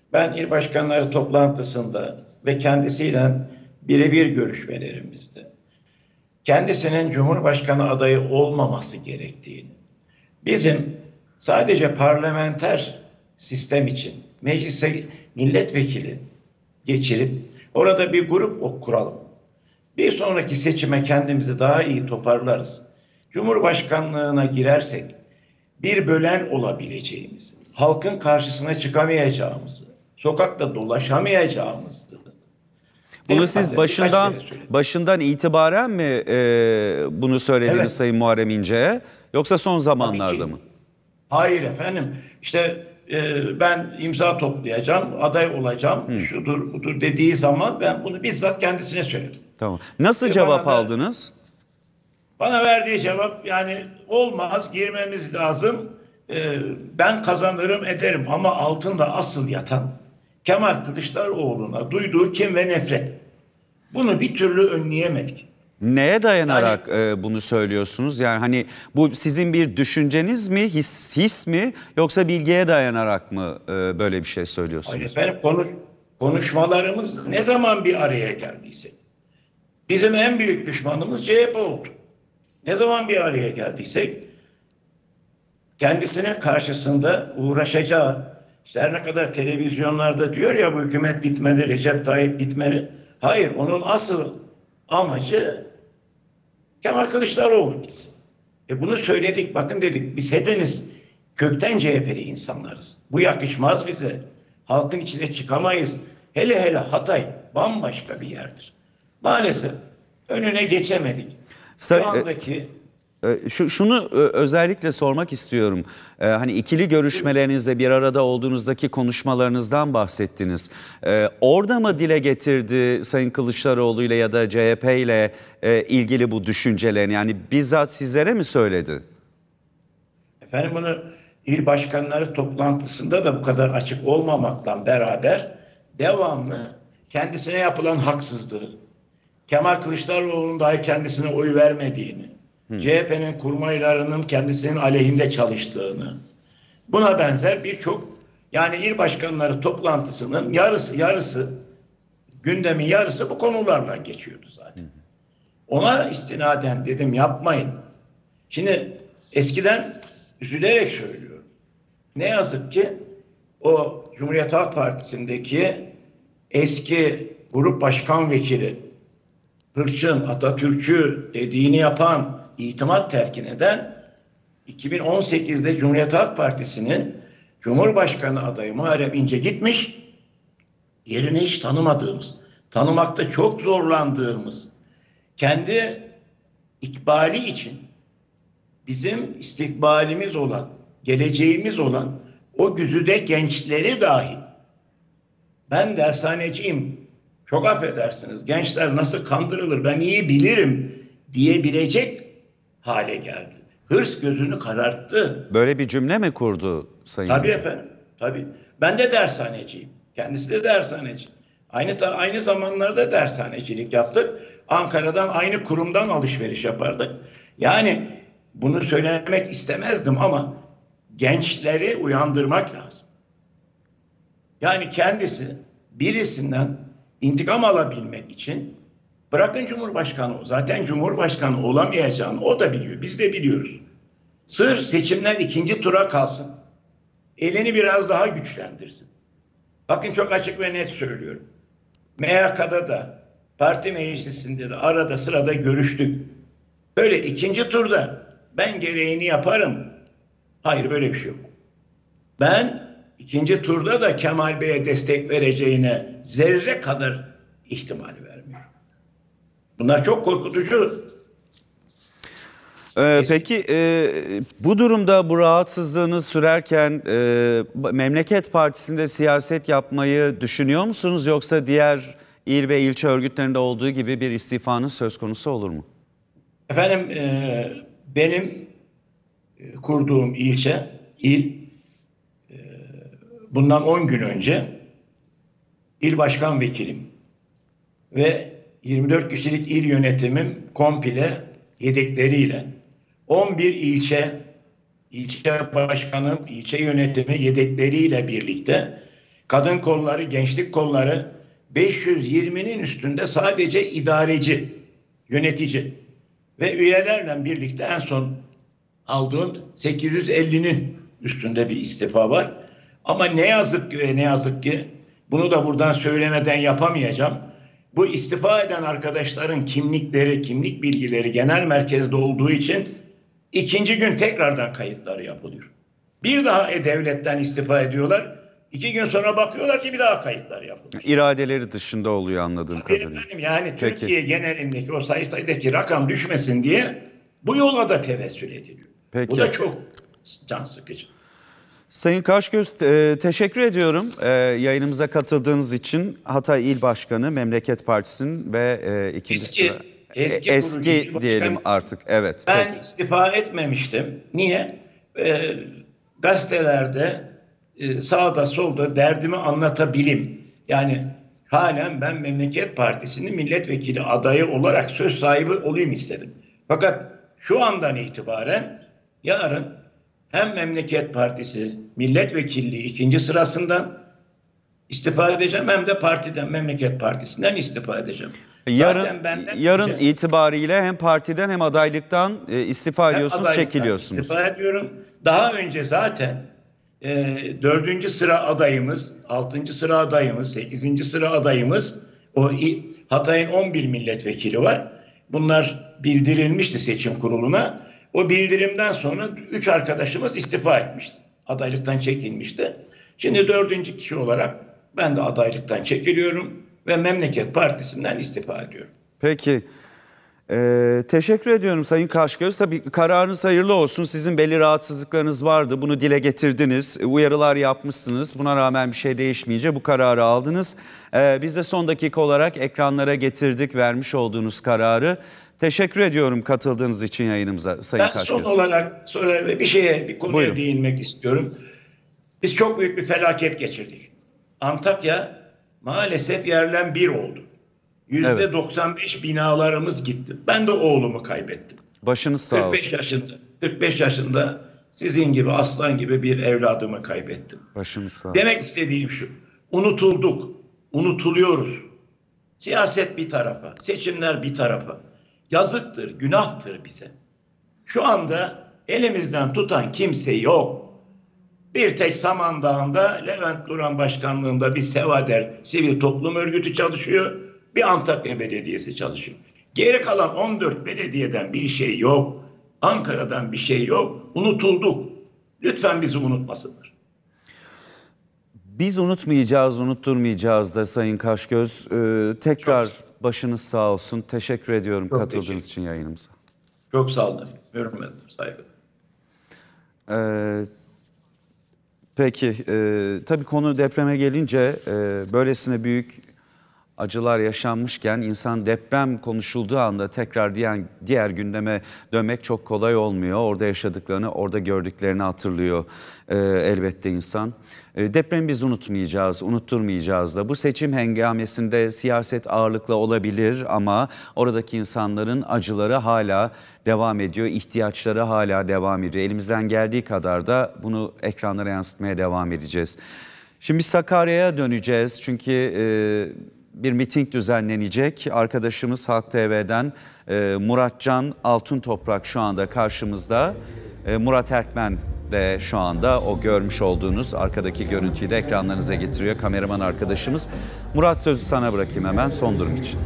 Ben il başkanları toplantısında ve kendisiyle birebir görüşmelerimizde kendisinin Cumhurbaşkanı adayı olmaması gerektiğini, bizim sadece parlamenter sistem için meclise milletvekili geçirip orada bir grup kuralım. Bir sonraki seçime kendimizi daha iyi toparlarız. Cumhurbaşkanlığına girersek bir bölen olabileceğimiz, halkın karşısına çıkamayacağımızı, sokakta dolaşamayacağımızı. Bunu siz başından başından itibaren mi e, bunu söylediniz Evet. Sayın Muharrem İnce'ye, yoksa son zamanlarda mı? Hayır efendim. İşte e, ben imza toplayacağım, aday olacağım, Hı. şudur budur dediği zaman ben bunu bizzat kendisine söyledim. Tamam. Nasıl Ve cevap bana da- aldınız? Bana verdiği cevap yani olmaz, girmemiz lazım, e, ben kazanırım ederim ama altında asıl yatan Kemal Kılıçdaroğlu'na duyduğu kin ve nefret. Bunu bir türlü önleyemedik. Neye dayanarak e, bunu söylüyorsunuz? Yani hani bu sizin bir düşünceniz mi, his, his mi, yoksa bilgiye dayanarak mı e, böyle bir şey söylüyorsunuz? Hayır efendim, konuş, konuşmalarımız ne zaman bir araya geldiyse. Bizim en büyük düşmanımız C H P oldu. Ne zaman bir araya geldiysek kendisinin karşısında uğraşacağı, işte her ne kadar televizyonlarda diyor ya bu hükümet gitmeli, Recep Tayyip gitmeli. Hayır, onun asıl amacı Kemal Kılıçdaroğlu gitsin. E bunu söyledik, bakın dedik, biz hepimiz kökten C H P'li insanlarız. Bu yakışmaz bize. Halkın içine çıkamayız. Hele hele Hatay bambaşka bir yerdir. Maalesef önüne geçemedik. Say- Şu andaki E, Şu, şunu e, özellikle sormak istiyorum. E, hani ikili görüşmelerinizde bir arada olduğunuzdaki konuşmalarınızdan bahsettiniz. E, orada mı dile getirdi Sayın Kılıçdaroğlu ile ya da C H P ile e, ilgili bu düşüncelerini? Yani bizzat sizlere mi söyledi? Efendim bunu il başkanları toplantısında da bu kadar açık olmamakla beraber devamlı kendisine yapılan haksızlığı, Kemal Kılıçdaroğlu'nun dahi kendisine oy vermediğini, Hmm. C H P'nin kurmaylarının kendisinin aleyhinde çalıştığını, buna benzer birçok, yani il başkanları toplantısının yarısı yarısı gündemin yarısı bu konularla geçiyordu zaten. Hmm. Ona istinaden dedim yapmayın. Şimdi eskiden üzülerek söylüyorum. Ne yazık ki o Cumhuriyet Halk Partisi'ndeki eski grup başkan vekili, hırçın, Atatürkçü dediğini yapan, itimat terkin eden, iki bin on sekizde Cumhuriyet Halk Partisi'nin Cumhurbaşkanı adayı Muharrem İnce gitmiş, yerini hiç tanımadığımız, tanımakta çok zorlandığımız, kendi ikbali için bizim istikbalimiz olan, geleceğimiz olan o güzide gençleri dahi, ben dershaneciyim, çok affedersiniz, gençler nasıl kandırılır ben iyi bilirim diyebilecek hale geldi. Hırs gözünü kararttı. Böyle bir cümle mi kurdu Sayın Tabii Hocam? efendim, tabii. Ben de dershaneciyim. Kendisi de dershaneci. Aynı ta, aynı zamanlarda dershanecilik yaptık. Ankara'dan aynı kurumdan alışveriş yapardık. Yani bunu söylemek istemezdim ama gençleri uyandırmak lazım. Yani kendisi birisinden intikam alabilmek için, bırakın Cumhurbaşkanı, zaten Cumhurbaşkanı olamayacağını o da biliyor, biz de biliyoruz. Sırf seçimler ikinci tura kalsın, elini biraz daha güçlendirsin. Bakın çok açık ve net söylüyorum. M Y K'da da, parti meclisinde de arada sırada görüştük. Böyle ikinci turda ben gereğini yaparım. Hayır, böyle bir şey yok. Ben ikinci turda da Kemal Bey'e destek vereceğine zerre kadar ihtimal vermiyorum. Bunlar çok korkutucu. Ee, peki e, bu durumda bu rahatsızlığınız sürerken e, Memleket Partisi'nde siyaset yapmayı düşünüyor musunuz? Yoksa diğer il ve ilçe örgütlerinde olduğu gibi bir istifanız söz konusu olur mu? Efendim e, benim e, kurduğum ilçe, il e, bundan on gün önce il başkan vekilim ve yirmi dört kişilik il yönetimim komple yedekleriyle on bir ilçe, ilçe başkanım, ilçe yönetimi yedekleriyle birlikte Kadın kolları, gençlik kolları beş yüz yirminin üstünde sadece idareci, yönetici ve üyelerle birlikte en son aldığım sekiz yüz ellinin üstünde bir istifa var. Ama ne yazık ki ne yazık ki bunu da buradan söylemeden yapamayacağım. Bu istifa eden arkadaşların kimlikleri, kimlik bilgileri genel merkezde olduğu için ikinci gün tekrardan kayıtları yapılıyor. Bir daha e-devletten istifa ediyorlar. İki gün sonra bakıyorlar ki bir daha kayıtlar yapılıyor. İradeleri dışında oluyor anladığım Tabii kadarıyla. efendim, yani Peki. Türkiye genelindeki o sayıdaki rakam düşmesin diye bu yola da tevessül ediliyor. Peki. Bu da çok can sıkıcı. Sayın Kaşgöz, e, teşekkür ediyorum e, yayınımıza katıldığınız için. Hatay İl Başkanı, Memleket Partisi'nin ve e, ikinci Eski, sıra, eski, e, eski kurucu, diyelim ben, artık. Evet. Ben peki. istifa etmemiştim. Niye? E, gazetelerde e, sağda solda derdimi anlatabilim. Yani halen ben Memleket Partisi'nin milletvekili adayı olarak söz sahibi olayım istedim. Fakat şu andan itibaren yarın hem Memleket Partisi milletvekilliği ikinci sırasından istifa edeceğim hem de partiden, Memleket Partisi'nden istifa edeceğim. Yarın, benden yarın önce, itibariyle hem partiden hem adaylıktan e, istifa ediyorsunuz, çekiliyorsunuz. İstifa ediyorum. Daha önce zaten e, dördüncü sıra adayımız, altıncı sıra adayımız, sekizinci sıra adayımız, o Hatay'ın on bir milletvekili var. Bunlar bildirilmişti seçim kuruluna. O bildirimden sonra üç arkadaşımız istifa etmişti. Adaylıktan çekilmişti. Şimdi dördüncü kişi olarak ben de adaylıktan çekiliyorum ve Memleket Partisi'nden istifa ediyorum. Peki. Ee, teşekkür ediyorum Sayın Kaşgöz. Tabii kararınız hayırlı olsun. Sizin belli rahatsızlıklarınız vardı. Bunu dile getirdiniz. Uyarılar yapmışsınız. Buna rağmen bir şey değişmeyince bu kararı aldınız. Ee, biz de son dakika olarak ekranlara getirdik vermiş olduğunuz kararı. Teşekkür ediyorum katıldığınız için yayınımıza Sayın ben Kaşgöz. son olarak sonra bir şeye, bir konuya Buyurun. değinmek istiyorum. Biz çok büyük bir felaket geçirdik. Antakya maalesef yerlen bir oldu. yüzde doksan beş binalarımız gitti. Ben de oğlumu kaybettim. Başınız sağ kırk beş olsun. yaşında, kırk beş yaşında sizin gibi aslan gibi bir evladımı kaybettim. Başınız sağ olsun. Demek istediğim şu. Unutulduk. Unutuluyoruz. Siyaset bir tarafa, seçimler bir tarafa. Yazıktır, günahtır bize. Şu anda elimizden tutan kimse yok. Bir tek Samandağ'ında Levent Duran başkanlığında bir Sevader sivil toplum örgütü çalışıyor. Bir Antakya Belediyesi çalışıyor. Geri kalan on dört belediyeden bir şey yok. Ankara'dan bir şey yok. Unutulduk. Lütfen bizi unutmasınlar. Biz unutmayacağız, unutturmayacağız da Sayın Kaşgöz. Ee, tekrar Çok... başınız sağ olsun. Teşekkür ediyorum Çok katıldığınız teşekkür. için yayınımıza. Çok sağ olun. Hürmetler, saygı. Ee, peki, e, tabii konu depreme gelince e, böylesine büyük acılar yaşanmışken insan deprem konuşulduğu anda tekrar diğer, diğer gündeme dönmek çok kolay olmuyor. Orada yaşadıklarını, orada gördüklerini hatırlıyor e, elbette insan. E, depremi biz unutmayacağız, unutturmayacağız da. Bu seçim hengamesinde siyaset ağırlıklı olabilir ama oradaki insanların acıları hala devam ediyor, ihtiyaçları hala devam ediyor. Elimizden geldiği kadar da bunu ekranlara yansıtmaya devam edeceğiz. Şimdi Sakarya'ya döneceğiz çünkü E, bir miting düzenlenecek. Arkadaşımız Halk T V'den e, Muratcan Altuntoprak şu anda karşımızda. E, Murat Erkmen de şu anda o görmüş olduğunuz arkadaki görüntüyü de ekranlarınıza getiriyor kameraman arkadaşımız. Murat, sözü sana bırakayım hemen son durum için.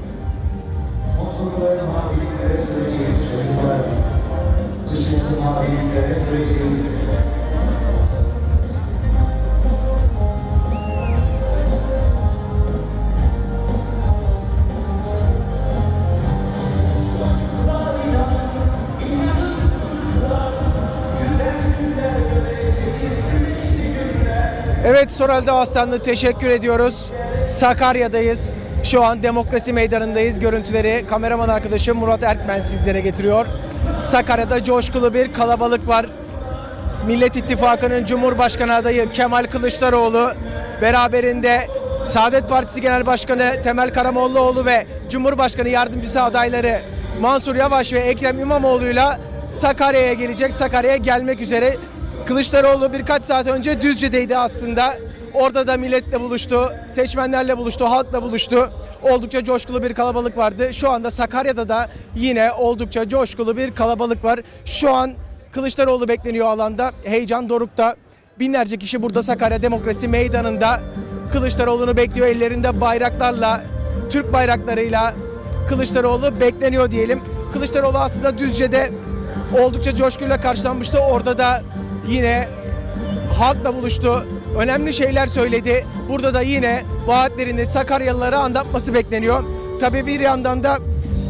Evet, Soral'da Aslanlı teşekkür ediyoruz. Sakarya'dayız. Şu an Demokrasi Meydanı'ndayız. Görüntüleri kameraman arkadaşım Murat Erkmen sizlere getiriyor. Sakarya'da coşkulu bir kalabalık var. Millet İttifakı'nın Cumhurbaşkanı adayı Kemal Kılıçdaroğlu, beraberinde Saadet Partisi Genel Başkanı Temel Karamollaoğlu ve Cumhurbaşkanı Yardımcısı adayları Mansur Yavaş ve Ekrem İmamoğlu'yla Sakarya'ya gelecek. Sakarya'ya gelmek üzere. Kılıçdaroğlu birkaç saat önce Düzce'deydi aslında. Orada da milletle buluştu, seçmenlerle buluştu, halkla buluştu. Oldukça coşkulu bir kalabalık vardı. Şu anda Sakarya'da da yine oldukça coşkulu bir kalabalık var. Şu an Kılıçdaroğlu bekleniyor alanda. Heyecan dorukta. Binlerce kişi burada Sakarya Demokrasi Meydanı'nda Kılıçdaroğlu'nu bekliyor. Ellerinde bayraklarla, Türk bayraklarıyla Kılıçdaroğlu bekleniyor diyelim. Kılıçdaroğlu aslında Düzce'de oldukça coşkuyla karşılanmıştı. Orada da yine halkla buluştu. Önemli şeyler söyledi. Burada da yine vaatlerini Sakaryalılara anlatması bekleniyor. Tabii bir yandan da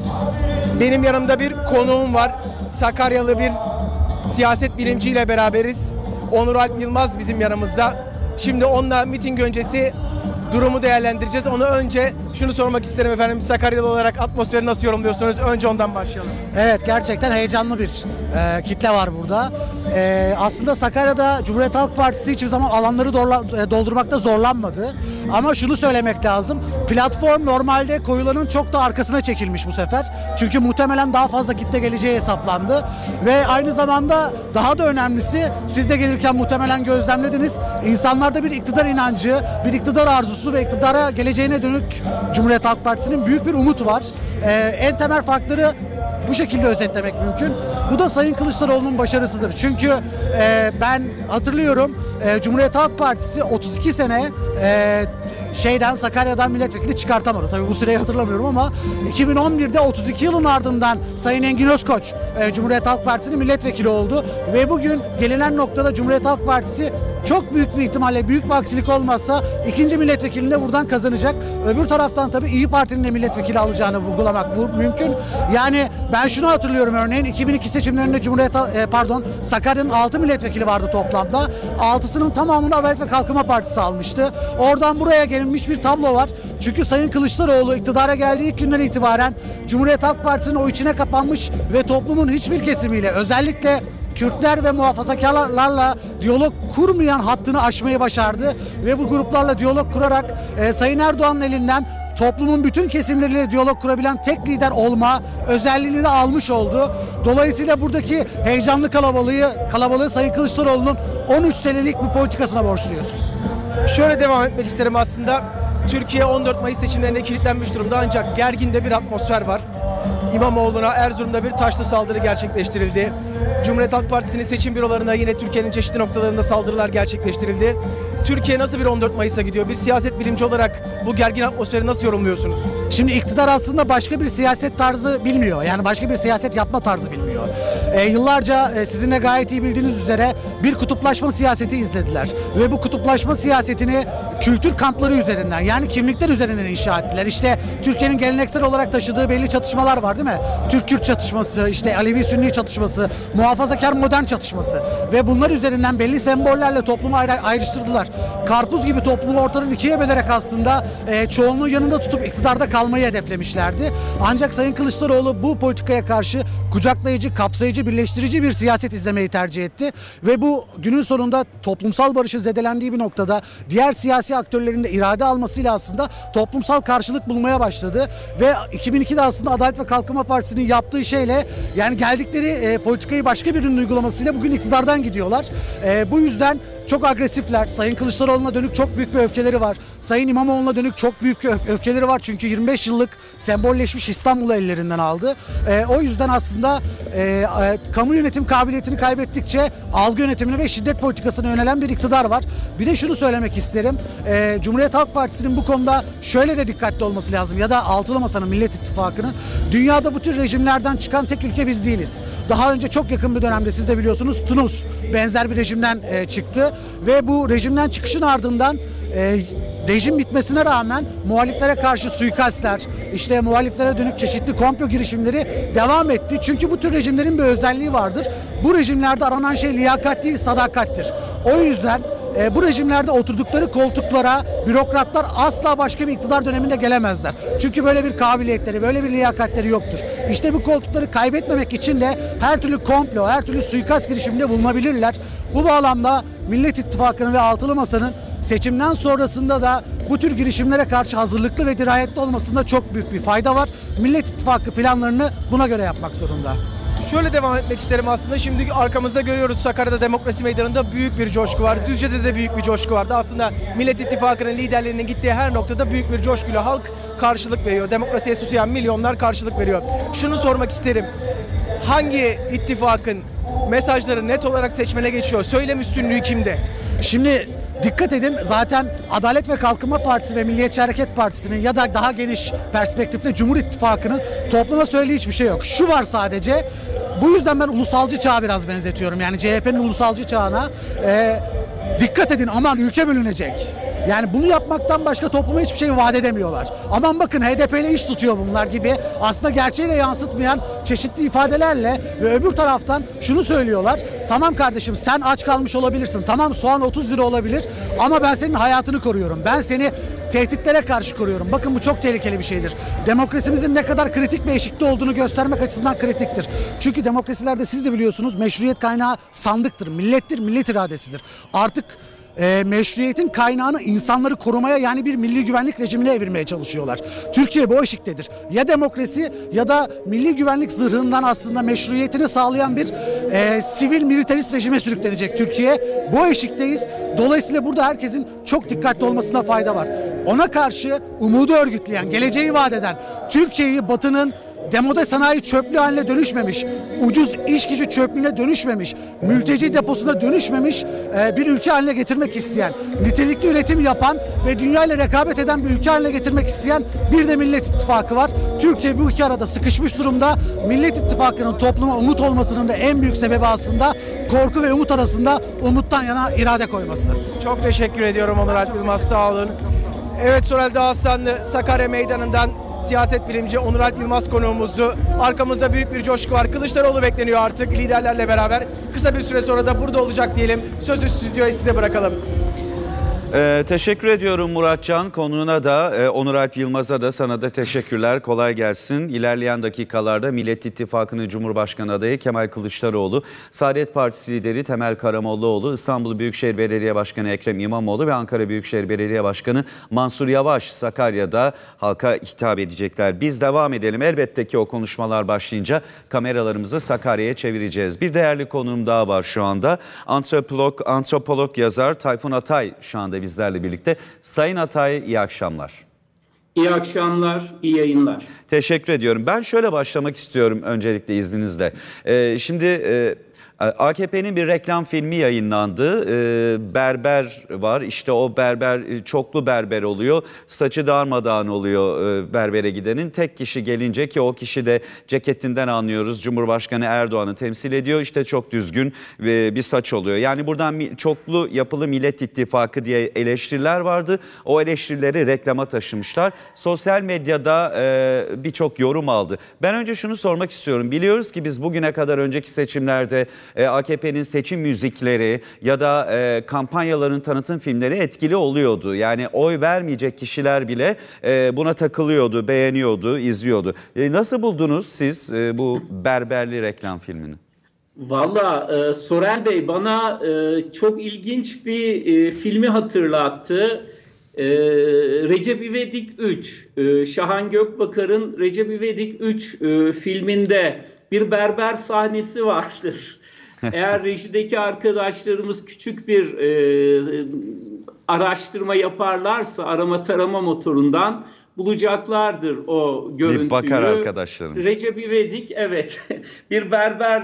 benim yanımda bir konuğum var. Sakaryalı bir siyaset bilimciyle beraberiz. Onur Alp Yılmaz bizim yanımızda. Şimdi onunla miting öncesi durumu değerlendireceğiz. Onu önce şunu sormak isterim efendim. Sakaryalı olarak atmosferi nasıl yorumluyorsunuz? Önce ondan başlayalım. Evet, gerçekten heyecanlı bir e, kitle var burada. E, aslında Sakarya'da Cumhuriyet Halk Partisi hiçbir zaman alanları dorla, e, doldurmakta zorlanmadı. Ama şunu söylemek lazım. Platform normalde koyuların çok da arkasına çekilmiş bu sefer. Çünkü muhtemelen daha fazla kitle geleceği hesaplandı. Ve aynı zamanda daha da önemlisi, siz de gelirken muhtemelen gözlemlediniz. İnsanlarda bir iktidar inancı, bir iktidar arzusu ve iktidara geleceğine dönük Cumhuriyet Halk Partisi'nin büyük bir umut var. Ee, en temel farkları bu şekilde özetlemek mümkün. Bu da Sayın Kılıçdaroğlu'nun başarısıdır. Çünkü e, ben hatırlıyorum e, Cumhuriyet Halk Partisi otuz iki sene e, şeyden Sakarya'dan milletvekili çıkartamadı. Tabii bu süreyi hatırlamıyorum ama iki bin on birde otuz iki yılın ardından Sayın Engin Özkoç e, Cumhuriyet Halk Partisi'nin milletvekili oldu ve bugün gelinen noktada Cumhuriyet Halk Partisi çok büyük bir ihtimalle, büyük bir aksilik olmazsa ikinci milletvekilini de buradan kazanacak. Öbür taraftan tabii İyi Parti'nin de milletvekili alacağını vurgulamak mümkün. Yani ben şunu hatırlıyorum, örneğin iki bin iki seçimlerinde Cumhuriyet pardon Sakarya'nın altı milletvekili vardı toplamda. altısının tamamını Adalet ve Kalkınma Partisi almıştı. Oradan buraya gelinmiş bir tablo var. Çünkü Sayın Kılıçdaroğlu iktidara geldiği ilk günden itibaren Cumhuriyet Halk Partisi'nin o içine kapanmış ve toplumun hiçbir kesimiyle, özellikle Kürtler ve muhafazakarlarla diyalog kurmayan hattını aşmayı başardı ve bu gruplarla diyalog kurarak e, Sayın Erdoğan'ın elinden toplumun bütün kesimleriyle diyalog kurabilen tek lider olma özelliğini de almış oldu. Dolayısıyla buradaki heyecanlı kalabalığı, kalabalığı Sayın Kılıçdaroğlu'nun on üç senelik bir politikasına borçluyuz. Şöyle devam etmek isterim aslında. Türkiye on dört Mayıs seçimlerine kilitlenmiş durumda ancak gergin de bir atmosfer var. İmamoğlu'na Erzurum'da bir taşlı saldırı gerçekleştirildi. Cumhuriyet Halk Partisi'nin seçim bürolarına yine Türkiye'nin çeşitli noktalarında saldırılar gerçekleştirildi. Türkiye nasıl bir on dört Mayıs'a gidiyor? Bir siyaset bilimci olarak bu gergin atmosferi nasıl yorumluyorsunuz? Şimdi iktidar aslında başka bir siyaset tarzı bilmiyor. Yani başka bir siyaset yapma tarzı bilmiyor. E, yıllarca e, sizin de gayet iyi bildiğiniz üzere bir kutuplaşma siyaseti izlediler. Ve bu kutuplaşma siyasetini kültür kampları üzerinden, yani kimlikler üzerinden inşa ettiler. İşte Türkiye'nin geleneksel olarak taşıdığı belli çatışmalar var değil mi? Türk-Kürt çatışması, işte Alevi-Sünni çatışması, muhafazakar modern çatışması ve bunlar üzerinden belli sembollerle toplumu ayrı, ayrıştırdılar. Karpuz gibi toplumu ortadan ikiye bölerek aslında e, çoğunluğu yanında tutup iktidarda kalmayı hedeflemişlerdi. Ancak Sayın Kılıçdaroğlu bu politikaya karşı kucaklayıcı, kapsayıcı, birleştirici bir siyaset izlemeyi tercih etti. Ve bu günün sonunda toplumsal barışın zedelendiği bir noktada diğer siyasi aktörlerin de irade almasıyla aslında toplumsal karşılık bulmaya başladı. Ve iki bin ikide aslında Adalet ve Kalkınma Partisi'nin yaptığı şeyle, yani geldikleri e, politikayı başka birinin uygulamasıyla bugün iktidardan gidiyorlar. E, bu yüzden çok agresifler. Sayın Kılıçdaroğlu'na dönük çok büyük bir öfkeleri var. Sayın İmamoğlu'na dönük çok büyük bir öfkeleri var. Çünkü yirmi beş yıllık sembolleşmiş İstanbul'u ellerinden aldı. E, o yüzden aslında e, e, kamu yönetim kabiliyetini kaybettikçe algı yönetimine ve şiddet politikasına yönelen bir iktidar var. Bir de şunu söylemek isterim. E, Cumhuriyet Halk Partisi'nin bu konuda şöyle de dikkatli olması lazım. Ya da Altılı Masa'nın, Millet İttifakı'nın. Dünyada bu tür rejimlerden çıkan tek ülke biz değiliz. Daha önce çok yakın bir dönemde siz de biliyorsunuz Tunus benzer bir rejimden e, çıktı. Ve bu rejimden çıkışın ardından e, rejim bitmesine rağmen muhaliflere karşı suikastler, işte muhaliflere dönük çeşitli komplo girişimleri devam etti. Çünkü bu tür rejimlerin bir özelliği vardır. Bu rejimlerde aranan şey liyakat değil, sadakattir. O yüzden e, bu rejimlerde oturdukları koltuklara bürokratlar asla başka bir iktidar döneminde gelemezler. Çünkü böyle bir kabiliyetleri, böyle bir liyakatleri yoktur. İşte bu koltukları kaybetmemek için de her türlü komplo, her türlü suikast girişiminde bulunabilirler. Bu bağlamda Millet İttifakı'nın ve Altılı Masa'nın seçimden sonrasında da bu tür girişimlere karşı hazırlıklı ve dirayetli olmasında çok büyük bir fayda var. Millet İttifakı planlarını buna göre yapmak zorunda. Şöyle devam etmek isterim aslında. Şimdi arkamızda görüyoruz, Sakarya'da Demokrasi Meydanı'nda büyük bir coşku var. Düzce'de de büyük bir coşku vardı. Aslında Millet İttifakı'nın liderlerinin gittiği her noktada büyük bir coşkuyla halk karşılık veriyor. Demokrasiye susayan milyonlar karşılık veriyor. Şunu sormak isterim. Hangi ittifakın mesajları net olarak seçmene geçiyor? Söylem üstünlüğü kimde? Şimdi dikkat edin, zaten Adalet ve Kalkınma Partisi ve Milliyetçi Hareket Partisi'nin ya da daha geniş perspektifte Cumhur İttifakı'nın topluma söylediği hiçbir şey yok. Şu var sadece, bu yüzden ben ulusalcı çağa biraz benzetiyorum. Yani C H P'nin ulusalcı çağına. Ee, dikkat edin, aman ülke bölünecek. Yani bunu yapmaktan başka topluma hiçbir şey vaat edemiyorlar. Aman bakın H D P ile iş tutuyor bunlar gibi aslında gerçeğiyle yansıtmayan çeşitli ifadelerle ve öbür taraftan şunu söylüyorlar. Tamam kardeşim, sen aç kalmış olabilirsin. Tamam, soğan otuz lira olabilir ama ben senin hayatını koruyorum. Ben seni tehditlere karşı koruyorum. Bakın bu çok tehlikeli bir şeydir. Demokrasimizin ne kadar kritik bir eşikte olduğunu göstermek açısından kritiktir. Çünkü demokrasilerde siz de biliyorsunuz meşruiyet kaynağı sandıktır, millettir, millet iradesidir. Artık E, meşruiyetin kaynağını insanları korumaya, yani bir milli güvenlik rejimine evirmeye çalışıyorlar. Türkiye bu eşiktedir. Ya demokrasi ya da milli güvenlik zırhından aslında meşruiyetini sağlayan bir e, sivil militarist rejime sürüklenecek Türkiye. Bu eşikteyiz. Dolayısıyla burada herkesin çok dikkatli olmasına fayda var. Ona karşı umudu örgütleyen, geleceği vaat eden, Türkiye'yi Batı'nın demode sanayi çöplüğü haline dönüşmemiş, ucuz iş gücü çöplüğüne dönüşmemiş, mülteci deposuna dönüşmemiş e, bir ülke haline getirmek isteyen, nitelikli üretim yapan ve dünyayla rekabet eden bir ülke haline getirmek isteyen bir de Millet İttifakı var. Türkiye bu iki arada sıkışmış durumda. Millet İttifakı'nın topluma umut olmasının da en büyük sebebi aslında korku ve umut arasında umuttan yana irade koyması. Çok teşekkür ediyorum Onur Alp Yılmaz, sağ olun. Evet, Sorel Dağıstanlı Sakarya Meydanı'ndan siyaset bilimci Onur Alp Yılmaz konuğumuzdu. Arkamızda büyük bir coşku var. Kılıçdaroğlu bekleniyor artık liderlerle beraber. Kısa bir süre sonra da burada olacak diyelim. Sözü stüdyoya size bırakalım. Ee, teşekkür ediyorum Muratcan. Konuğuna da e, Onur Alp Yılmaz'a da sana da teşekkürler. Kolay gelsin. İlerleyen dakikalarda Millet İttifakı'nın Cumhurbaşkanı adayı Kemal Kılıçdaroğlu, Saadet Partisi lideri Temel Karamollaoğlu, İstanbul Büyükşehir Belediye Başkanı Ekrem İmamoğlu ve Ankara Büyükşehir Belediye Başkanı Mansur Yavaş Sakarya'da halka hitap edecekler. Biz devam edelim. Elbette ki o konuşmalar başlayınca kameralarımızı Sakarya'ya çevireceğiz. Bir değerli konuğum daha var şu anda. Antropolog, antropolog yazar Tayfun Atay şu anda bizlerle birlikte. Sayın Atay, iyi akşamlar. İyi akşamlar, iyi yayınlar. Teşekkür ediyorum. Ben şöyle başlamak istiyorum öncelikle izninizle. Ee, şimdi e, A K P'nin bir reklam filmi yayınlandı. Ee, berber var. İşte o berber çoklu berber oluyor. Saçı darmadağın oluyor e, berbere gidenin. Tek kişi gelince, ki o kişi de ceketinden anlıyoruz, Cumhurbaşkanı Erdoğan'ı temsil ediyor. İşte çok düzgün e, bir saç oluyor. Yani buradan çoklu yapılı Millet İttifakı diye eleştiriler vardı. O eleştirileri reklama taşımışlar. Sosyal medyada e, birçok yorum aldı. Ben önce şunu sormak istiyorum. Biliyoruz ki biz bugüne kadar önceki seçimlerde A K P'nin seçim müzikleri ya da e, kampanyaların tanıtım filmleri etkili oluyordu. Yani oy vermeyecek kişiler bile e, buna takılıyordu, beğeniyordu, izliyordu. E, nasıl buldunuz siz e, bu berberli reklam filmini? Valla e, Sorel Bey bana e, çok ilginç bir e, filmi hatırlattı. E, Recep İvedik üç, e, Şahan Gökbakar'ın Recep İvedik üç e, filminde bir berber sahnesi vardır. Eğer rejideki arkadaşlarımız küçük bir e, araştırma yaparlarsa arama tarama motorundan bulacaklardır o görüntüyü. Bir bakar arkadaşlarımız. Recep İvedik evet bir berber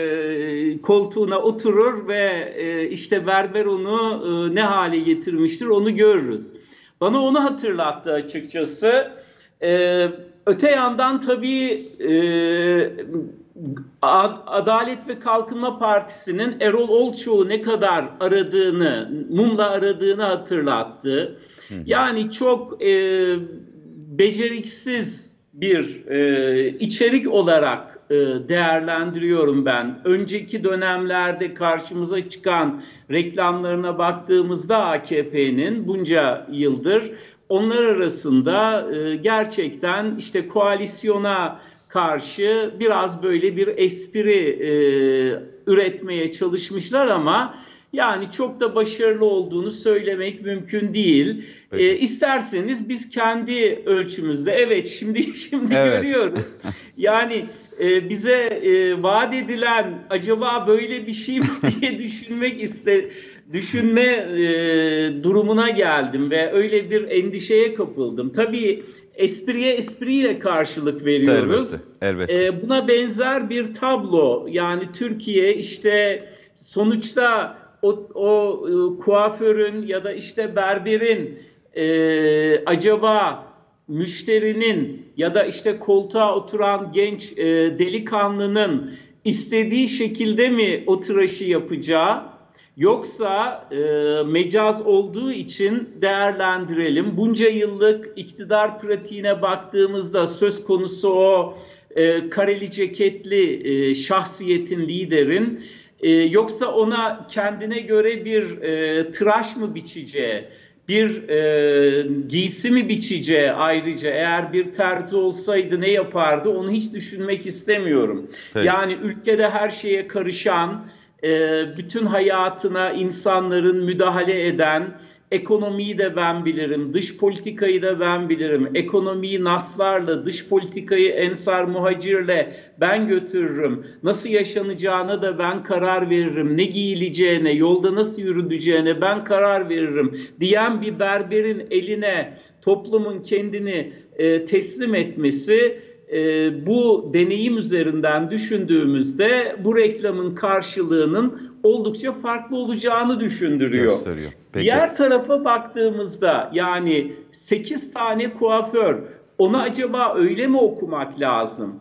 e, koltuğuna oturur ve e, işte berber onu e, ne hale getirmiştir onu görürüz. Bana onu hatırlattı açıkçası. E, öte yandan tabii e, Adalet ve Kalkınma Partisi'nin Erol Olçoğ'u ne kadar aradığını, mumla aradığını hatırlattı. Hı. Yani çok e, beceriksiz bir e, içerik olarak e, değerlendiriyorum ben. Önceki dönemlerde karşımıza çıkan reklamlarına baktığımızda A K P'nin bunca yıldır onlar arasında e, gerçekten işte koalisyona karşı biraz böyle bir espri e, üretmeye çalışmışlar ama yani çok da başarılı olduğunu söylemek mümkün değil. E, isterseniz biz kendi ölçümüzde evet şimdi şimdi evet. görüyoruz. Yani e, bize e, vaat edilen acaba böyle bir şey mi diye düşünmek iste düşünme e, durumuna geldim ve öyle bir endişeye kapıldım. Tabii espriye espriyle karşılık veriyoruz. Elbette, elbette. E, buna benzer bir tablo, yani Türkiye işte sonuçta o, o e, kuaförün ya da işte berberin e, acaba müşterinin ya da işte koltuğa oturan genç e, delikanlının istediği şekilde mi o tıraşı yapacağı, yoksa e, mecaz olduğu için değerlendirelim. Bunca yıllık iktidar pratiğine baktığımızda söz konusu o e, kareli ceketli e, şahsiyetin, liderin e, yoksa ona kendine göre bir e, tıraş mı biçeceği, bir e, giysi mi biçeceği, ayrıca eğer bir terzi olsaydı ne yapardı onu hiç düşünmek istemiyorum. Peki. Yani ülkede her şeye karışan, e, bütün hayatına insanların müdahale eden, ekonomiyi de ben bilirim, dış politikayı da ben bilirim. Ekonomiyi naslarla, dış politikayı ensar muhacirle ben götürürüm. Nasıl yaşanacağına da ben karar veririm. Ne giyileceğine, yolda nasıl yürüdüğüne ben karar veririm diyen bir berberin eline toplumun kendini e, teslim etmesi, e, bu deneyim üzerinden düşündüğümüzde bu reklamın karşılığının oldukça farklı olacağını düşündürüyor. Gösteriyor. Peki. Diğer tarafa baktığımızda yani sekiz tane kuaför, onu acaba öyle mi okumak lazım?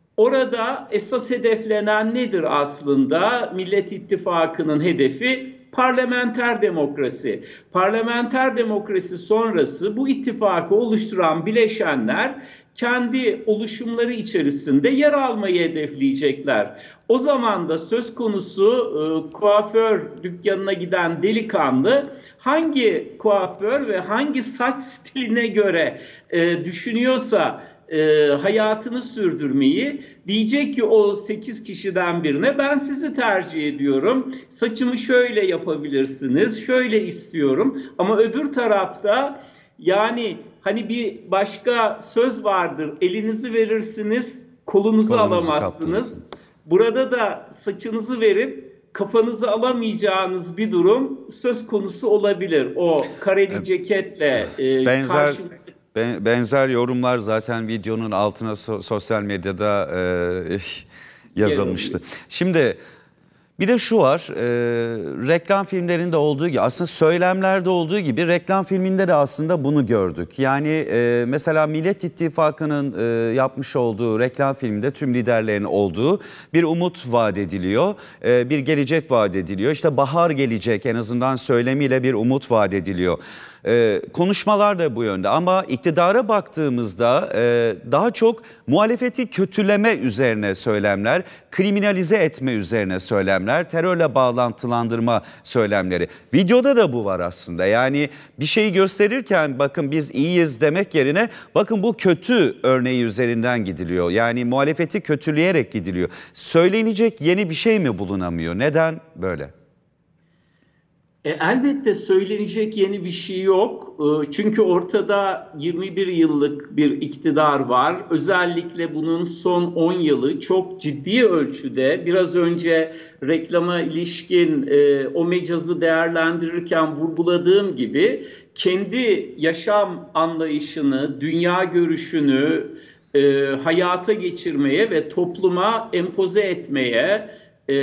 Orada esas hedeflenen nedir aslında? Millet İttifakı'nın hedefi parlamenter demokrasi. Parlamenter demokrasi sonrası bu ittifakı oluşturan bileşenler kendi oluşumları içerisinde yer almayı hedefleyecekler. O zaman da söz konusu e, kuaför dükkanına giden delikanlı hangi kuaför ve hangi saç stiline göre e, düşünüyorsa e, hayatını sürdürmeyi, diyecek ki o sekiz kişiden birine ben sizi tercih ediyorum. Saçımı şöyle yapabilirsiniz, şöyle istiyorum. Ama öbür tarafta yani hani bir başka söz vardır. Elinizi verirsiniz, kolunuzu, kolunuzu alamazsınız. Kaptırırsın. Burada da saçınızı verip kafanızı alamayacağınız bir durum söz konusu olabilir. O kareli ceketle e, benzer karşımıza... benzer yorumlar zaten videonun altına so- sosyal medyada e, yazılmıştı. Şimdi bir de şu var, e, reklam filmlerinde olduğu gibi, aslında söylemlerde olduğu gibi reklam filminde de aslında bunu gördük. Yani e, mesela Millet İttifakı'nın e, yapmış olduğu reklam filminde tüm liderlerin olduğu bir umut vaat ediliyor, e, bir gelecek vaat ediliyor. İşte bahar gelecek, en azından söylemiyle bir umut vaat ediliyor. Ee, konuşmalar da bu yönde ama iktidara baktığımızda e, daha çok muhalefeti kötüleme üzerine söylemler, kriminalize etme üzerine söylemler, terörle bağlantılandırma söylemleri. Videoda da bu var aslında, yani bir şeyi gösterirken bakın biz iyiyiz demek yerine bakın bu kötü örneği üzerinden gidiliyor. Yani muhalefeti kötüleyerek gidiliyor. Söylenecek yeni bir şey mi bulunamıyor? Neden böyle? E, elbette söylenecek yeni bir şey yok. E, çünkü ortada yirmi bir yıllık bir iktidar var. Özellikle bunun son on yılı çok ciddi ölçüde, biraz önce reklama ilişkin e, o mecazı değerlendirirken vurguladığım gibi kendi yaşam anlayışını, dünya görüşünü e, hayata geçirmeye ve topluma empoze etmeye e,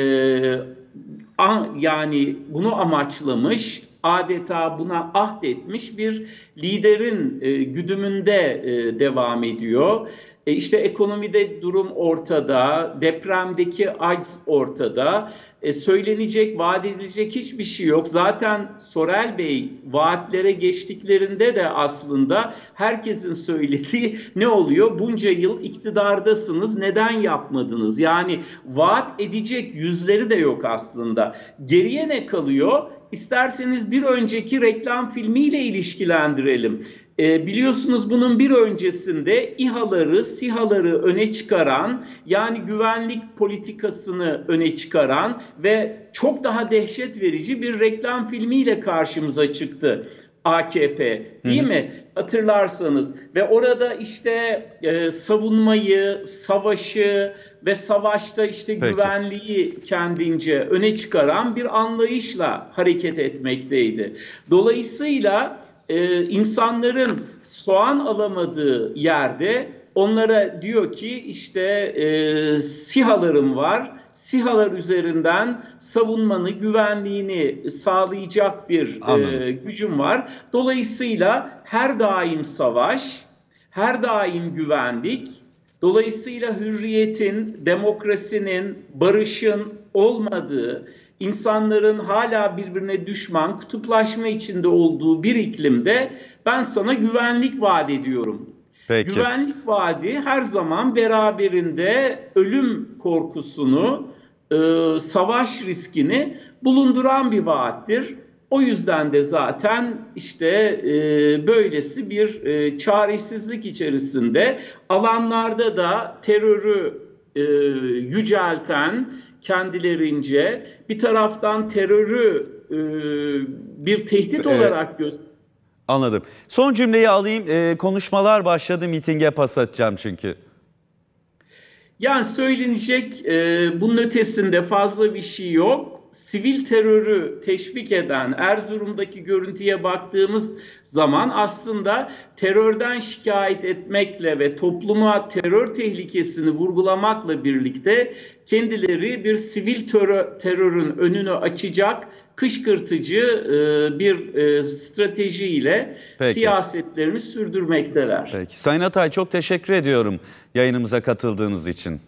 yani bunu amaçlamış, adeta buna ahdetmiş bir liderin e, güdümünde e, devam ediyor. E işte ekonomide durum ortada, depremdeki acz ortada. E söylenecek, vaat edilecek hiçbir şey yok. Zaten Sorel Bey vaatlere geçtiklerinde de aslında herkesin söylediği ne oluyor? Bunca yıl iktidardasınız, neden yapmadınız? Yani vaat edecek yüzleri de yok aslında. Geriye ne kalıyor? İsterseniz bir önceki reklam filmiyle ilişkilendirelim. E, biliyorsunuz bunun bir öncesinde İHA'ları, SİHA'ları öne çıkaran, yani güvenlik politikasını öne çıkaran ve çok daha dehşet verici bir reklam filmiyle karşımıza çıktı. A K P, değil Hı. mi? Hatırlarsanız ve orada işte e, savunmayı, savaşı ve savaşta işte Peki. güvenliği kendince öne çıkaran bir anlayışla hareket etmekteydi. Dolayısıyla e, insanların soğan alamadığı yerde onlara diyor ki işte e, SİHA'larım var. SİHA'lar üzerinden savunmanı, güvenliğini sağlayacak bir e, gücüm var. Dolayısıyla her daim savaş, her daim güvenlik, dolayısıyla hürriyetin, demokrasinin, barışın olmadığı, insanların hala birbirine düşman, kutuplaşma içinde olduğu bir iklimde ben sana güvenlik vaat ediyorum. Peki. Güvenlik vaadi her zaman beraberinde ölüm korkusunu, e, savaş riskini bulunduran bir vaattir. O yüzden de zaten işte e, böylesi bir e, çaresizlik içerisinde alanlarda da terörü e, yücelten kendilerince bir taraftan terörü e, bir tehdit ee, olarak gösteriyor. Anladım. Son cümleyi alayım. Ee, konuşmalar başladı. Mitinge pas atacağım çünkü. Yani söylenecek e, bunun ötesinde fazla bir şey yok. Sivil terörü teşvik eden Erzurum'daki görüntüye baktığımız zaman aslında terörden şikayet etmekle ve topluma terör tehlikesini vurgulamakla birlikte kendileri bir sivil terör, terörün önünü açacak kışkırtıcı e, bir e, stratejiyle Peki. siyasetlerini sürdürmekteler. Peki. Sayın Atay çok teşekkür ediyorum yayınımıza katıldığınız için.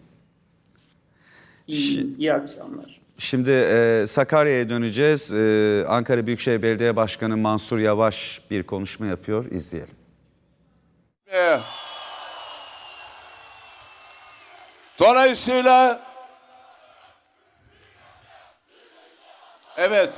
İyi, iyi akşamlar. Şimdi e, Sakarya'ya döneceğiz. E, Ankara Büyükşehir Belediye Başkanı Mansur Yavaş bir konuşma yapıyor. İzleyelim. E, dolayısıyla evet.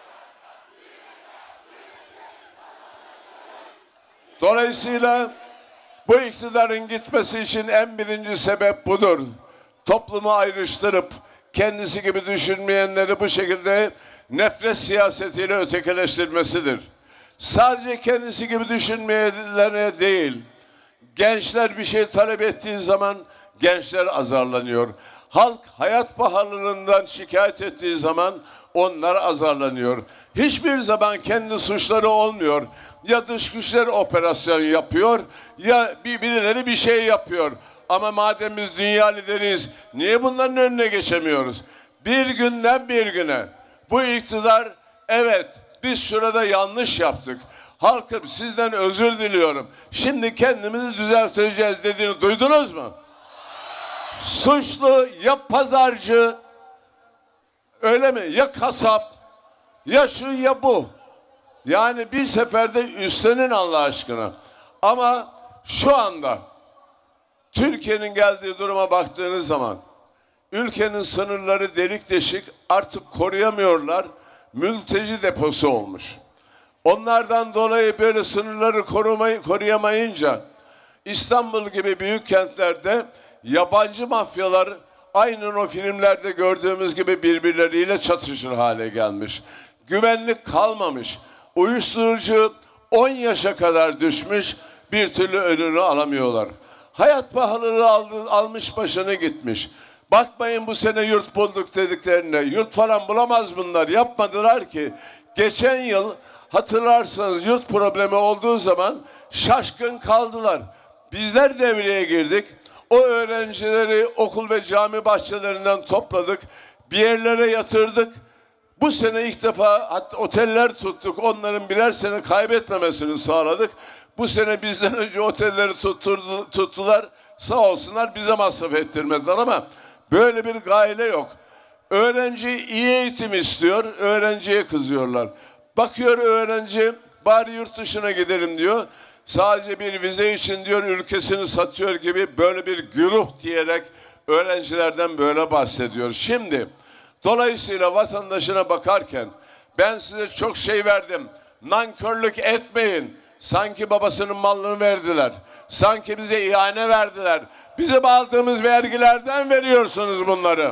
Dolayısıyla bu iktidarın gitmesi için en birinci sebep budur. Toplumu ayrıştırıp kendisi gibi düşünmeyenleri bu şekilde nefret siyasetiyle ötekileştirmesidir. Sadece kendisi gibi düşünmeyenlere değil, gençler bir şey talep ettiği zaman gençler azarlanıyor. Halk hayat pahalılığından şikayet ettiği zaman onlar azarlanıyor. Hiçbir zaman kendi suçları olmuyor. Ya dış güçler operasyon yapıyor ya birileri bir şey yapıyor. Ama madem biz dünya lideriyiz, niye bunların önüne geçemiyoruz? Bir günden bir güne bu iktidar, evet biz şurada yanlış yaptık. Halkım sizden özür diliyorum. Şimdi kendimizi düzelteceğiz dediğini duydunuz mu? Suçlu ya pazarcı, öyle mi? Ya kasap, ya şu ya bu. Yani bir seferde üstlenin Allah aşkına. Ama şu anda Türkiye'nin geldiği duruma baktığınız zaman ülkenin sınırları delik deşik, artık koruyamıyorlar. Mülteci deposu olmuş. Onlardan dolayı böyle sınırları korumayı, koruyamayınca İstanbul gibi büyük kentlerde yabancı mafyalar aynen o filmlerde gördüğümüz gibi birbirleriyle çatışır hale gelmiş. Güvenlik kalmamış. Uyuşturucu on yaşa kadar düşmüş, bir türlü önünü alamıyorlar. Hayat pahalılığı aldı, almış başını gitmiş. Bakmayın bu sene yurt bulduk dediklerine. Yurt falan bulamaz bunlar. Yapmadılar ki. Geçen yıl hatırlarsanız yurt problemi olduğu zaman şaşkın kaldılar. Bizler devreye girdik. O öğrencileri okul ve cami bahçelerinden topladık. Bir yerlere yatırdık. Bu sene ilk defa hatta oteller tuttuk. Onların birer sene kaybetmemesini sağladık. Bu sene bizden önce otelleri tutturdu, tuttular. Sağ olsunlar bize masraf ettirmediler ama böyle bir gayle yok. Öğrenci iyi eğitim istiyor. Öğrenciye kızıyorlar. Bakıyor öğrenci bari yurt dışına gidelim diyor. Sadece bir vize için diyor ülkesini satıyor gibi böyle bir güruh diyerek öğrencilerden böyle bahsediyor. Şimdi dolayısıyla vatandaşına bakarken ben size çok şey verdim. Nankörlük etmeyin. Sanki babasının malını verdiler. Sanki bize ihane verdiler. Bizim aldığımız vergilerden veriyorsunuz bunları.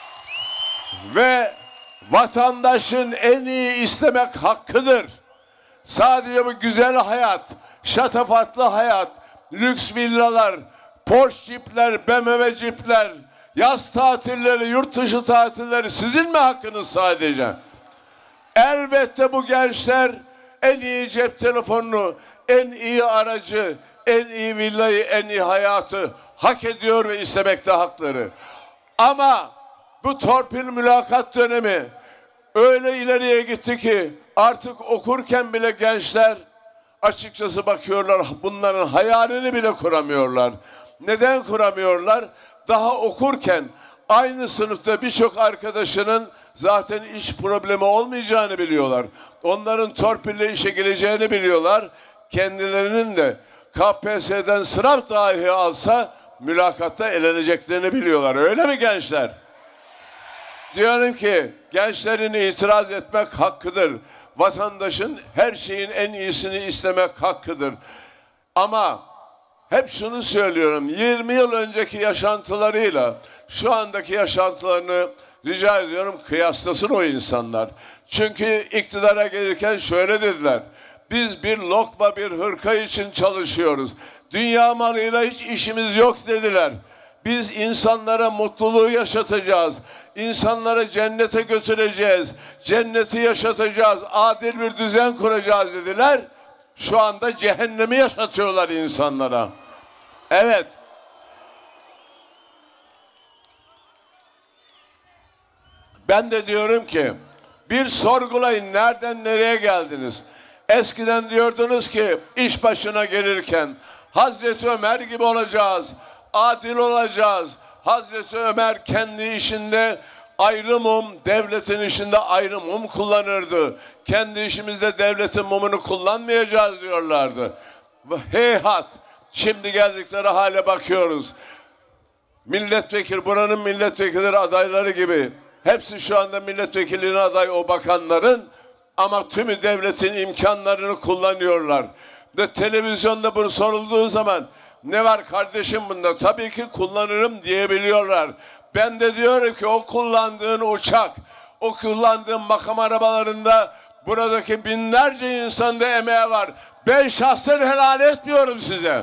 Ve vatandaşın en iyi istemek hakkıdır. Sadece bu güzel hayat, şatafatlı hayat, lüks villalar, Porsche cipler, B M W cipler, yaz tatilleri, yurt dışı tatilleri sizin mi hakkınız sadece? Elbette bu gençler en iyi cep telefonunu, en iyi aracı, en iyi villayı, en iyi hayatı hak ediyor ve istemekte hakları. Ama bu torpil mülakat dönemi öyle ileriye gitti ki artık okurken bile gençler açıkçası bakıyorlar, bunların hayalini bile kuramıyorlar. Neden kuramıyorlar? Daha okurken aynı sınıfta birçok arkadaşının zaten iş problemi olmayacağını biliyorlar. Onların torpille işe geleceğini biliyorlar. Kendilerinin de K P S S'den sınav dahi alsa mülakatta eleneceklerini biliyorlar. Öyle mi gençler? Diyorum ki gençlerin itiraz etmek hakkıdır. Vatandaşın her şeyin en iyisini istemek hakkıdır. Ama hep şunu söylüyorum. yirmi yıl önceki yaşantılarıyla şu andaki yaşantılarını rica ediyorum kıyaslasın o insanlar. Çünkü iktidara gelirken şöyle dediler. Biz bir lokma bir hırka için çalışıyoruz. Dünya malıyla hiç işimiz yok dediler. Biz insanlara mutluluğu yaşatacağız. İnsanları cennete götüreceğiz. Cenneti yaşatacağız. Adil bir düzen kuracağız dediler. Şu anda cehennemi yaşatıyorlar insanlara. Evet. Ben de diyorum ki bir sorgulayın, nereden nereye geldiniz? Eskiden diyordunuz ki iş başına gelirken Hazreti Ömer gibi olacağız, adil olacağız. Hazreti Ömer kendi işinde ayrı mum, devletin işinde ayrı mum kullanırdı. Kendi işimizde devletin mumunu kullanmayacağız diyorlardı. Heyhat, şimdi geldikleri hale bakıyoruz. Milletvekili, buranın milletvekilleri adayları gibi. Hepsi şu anda milletvekilliğine aday o bakanların, ama tümü devletin imkanlarını kullanıyorlar. Ve televizyonda bunu sorulduğu zaman ne var kardeşim bunda? Tabii ki kullanırım diyebiliyorlar. Ben de diyorum ki o kullandığın uçak, o kullandığın makam arabalarında buradaki binlerce insanda emeği var. Ben şahsen helal etmiyorum size.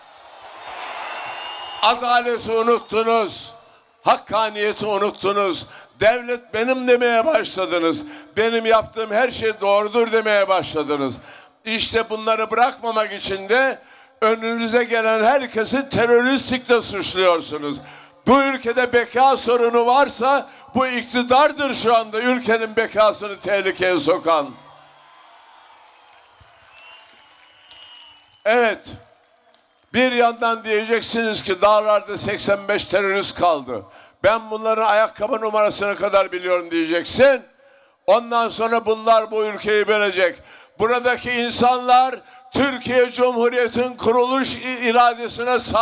Adaleti unuttunuz. Hakkaniyeti unuttunuz. Devlet benim demeye başladınız. Benim yaptığım her şey doğrudur demeye başladınız. İşte bunları bırakmamak için de önünüze gelen herkesi teröristlikle suçluyorsunuz. Bu ülkede beka sorunu varsa bu iktidardır şu anda ülkenin bekasını tehlikeye sokan. Evet. Bir yandan diyeceksiniz ki dağlarda seksen beş terörist kaldı. Ben bunların ayakkabı numarasına kadar biliyorum diyeceksin. Ondan sonra bunlar bu ülkeyi bölecek. Buradaki insanlar Türkiye Cumhuriyeti'nin kuruluş iradesine sahip.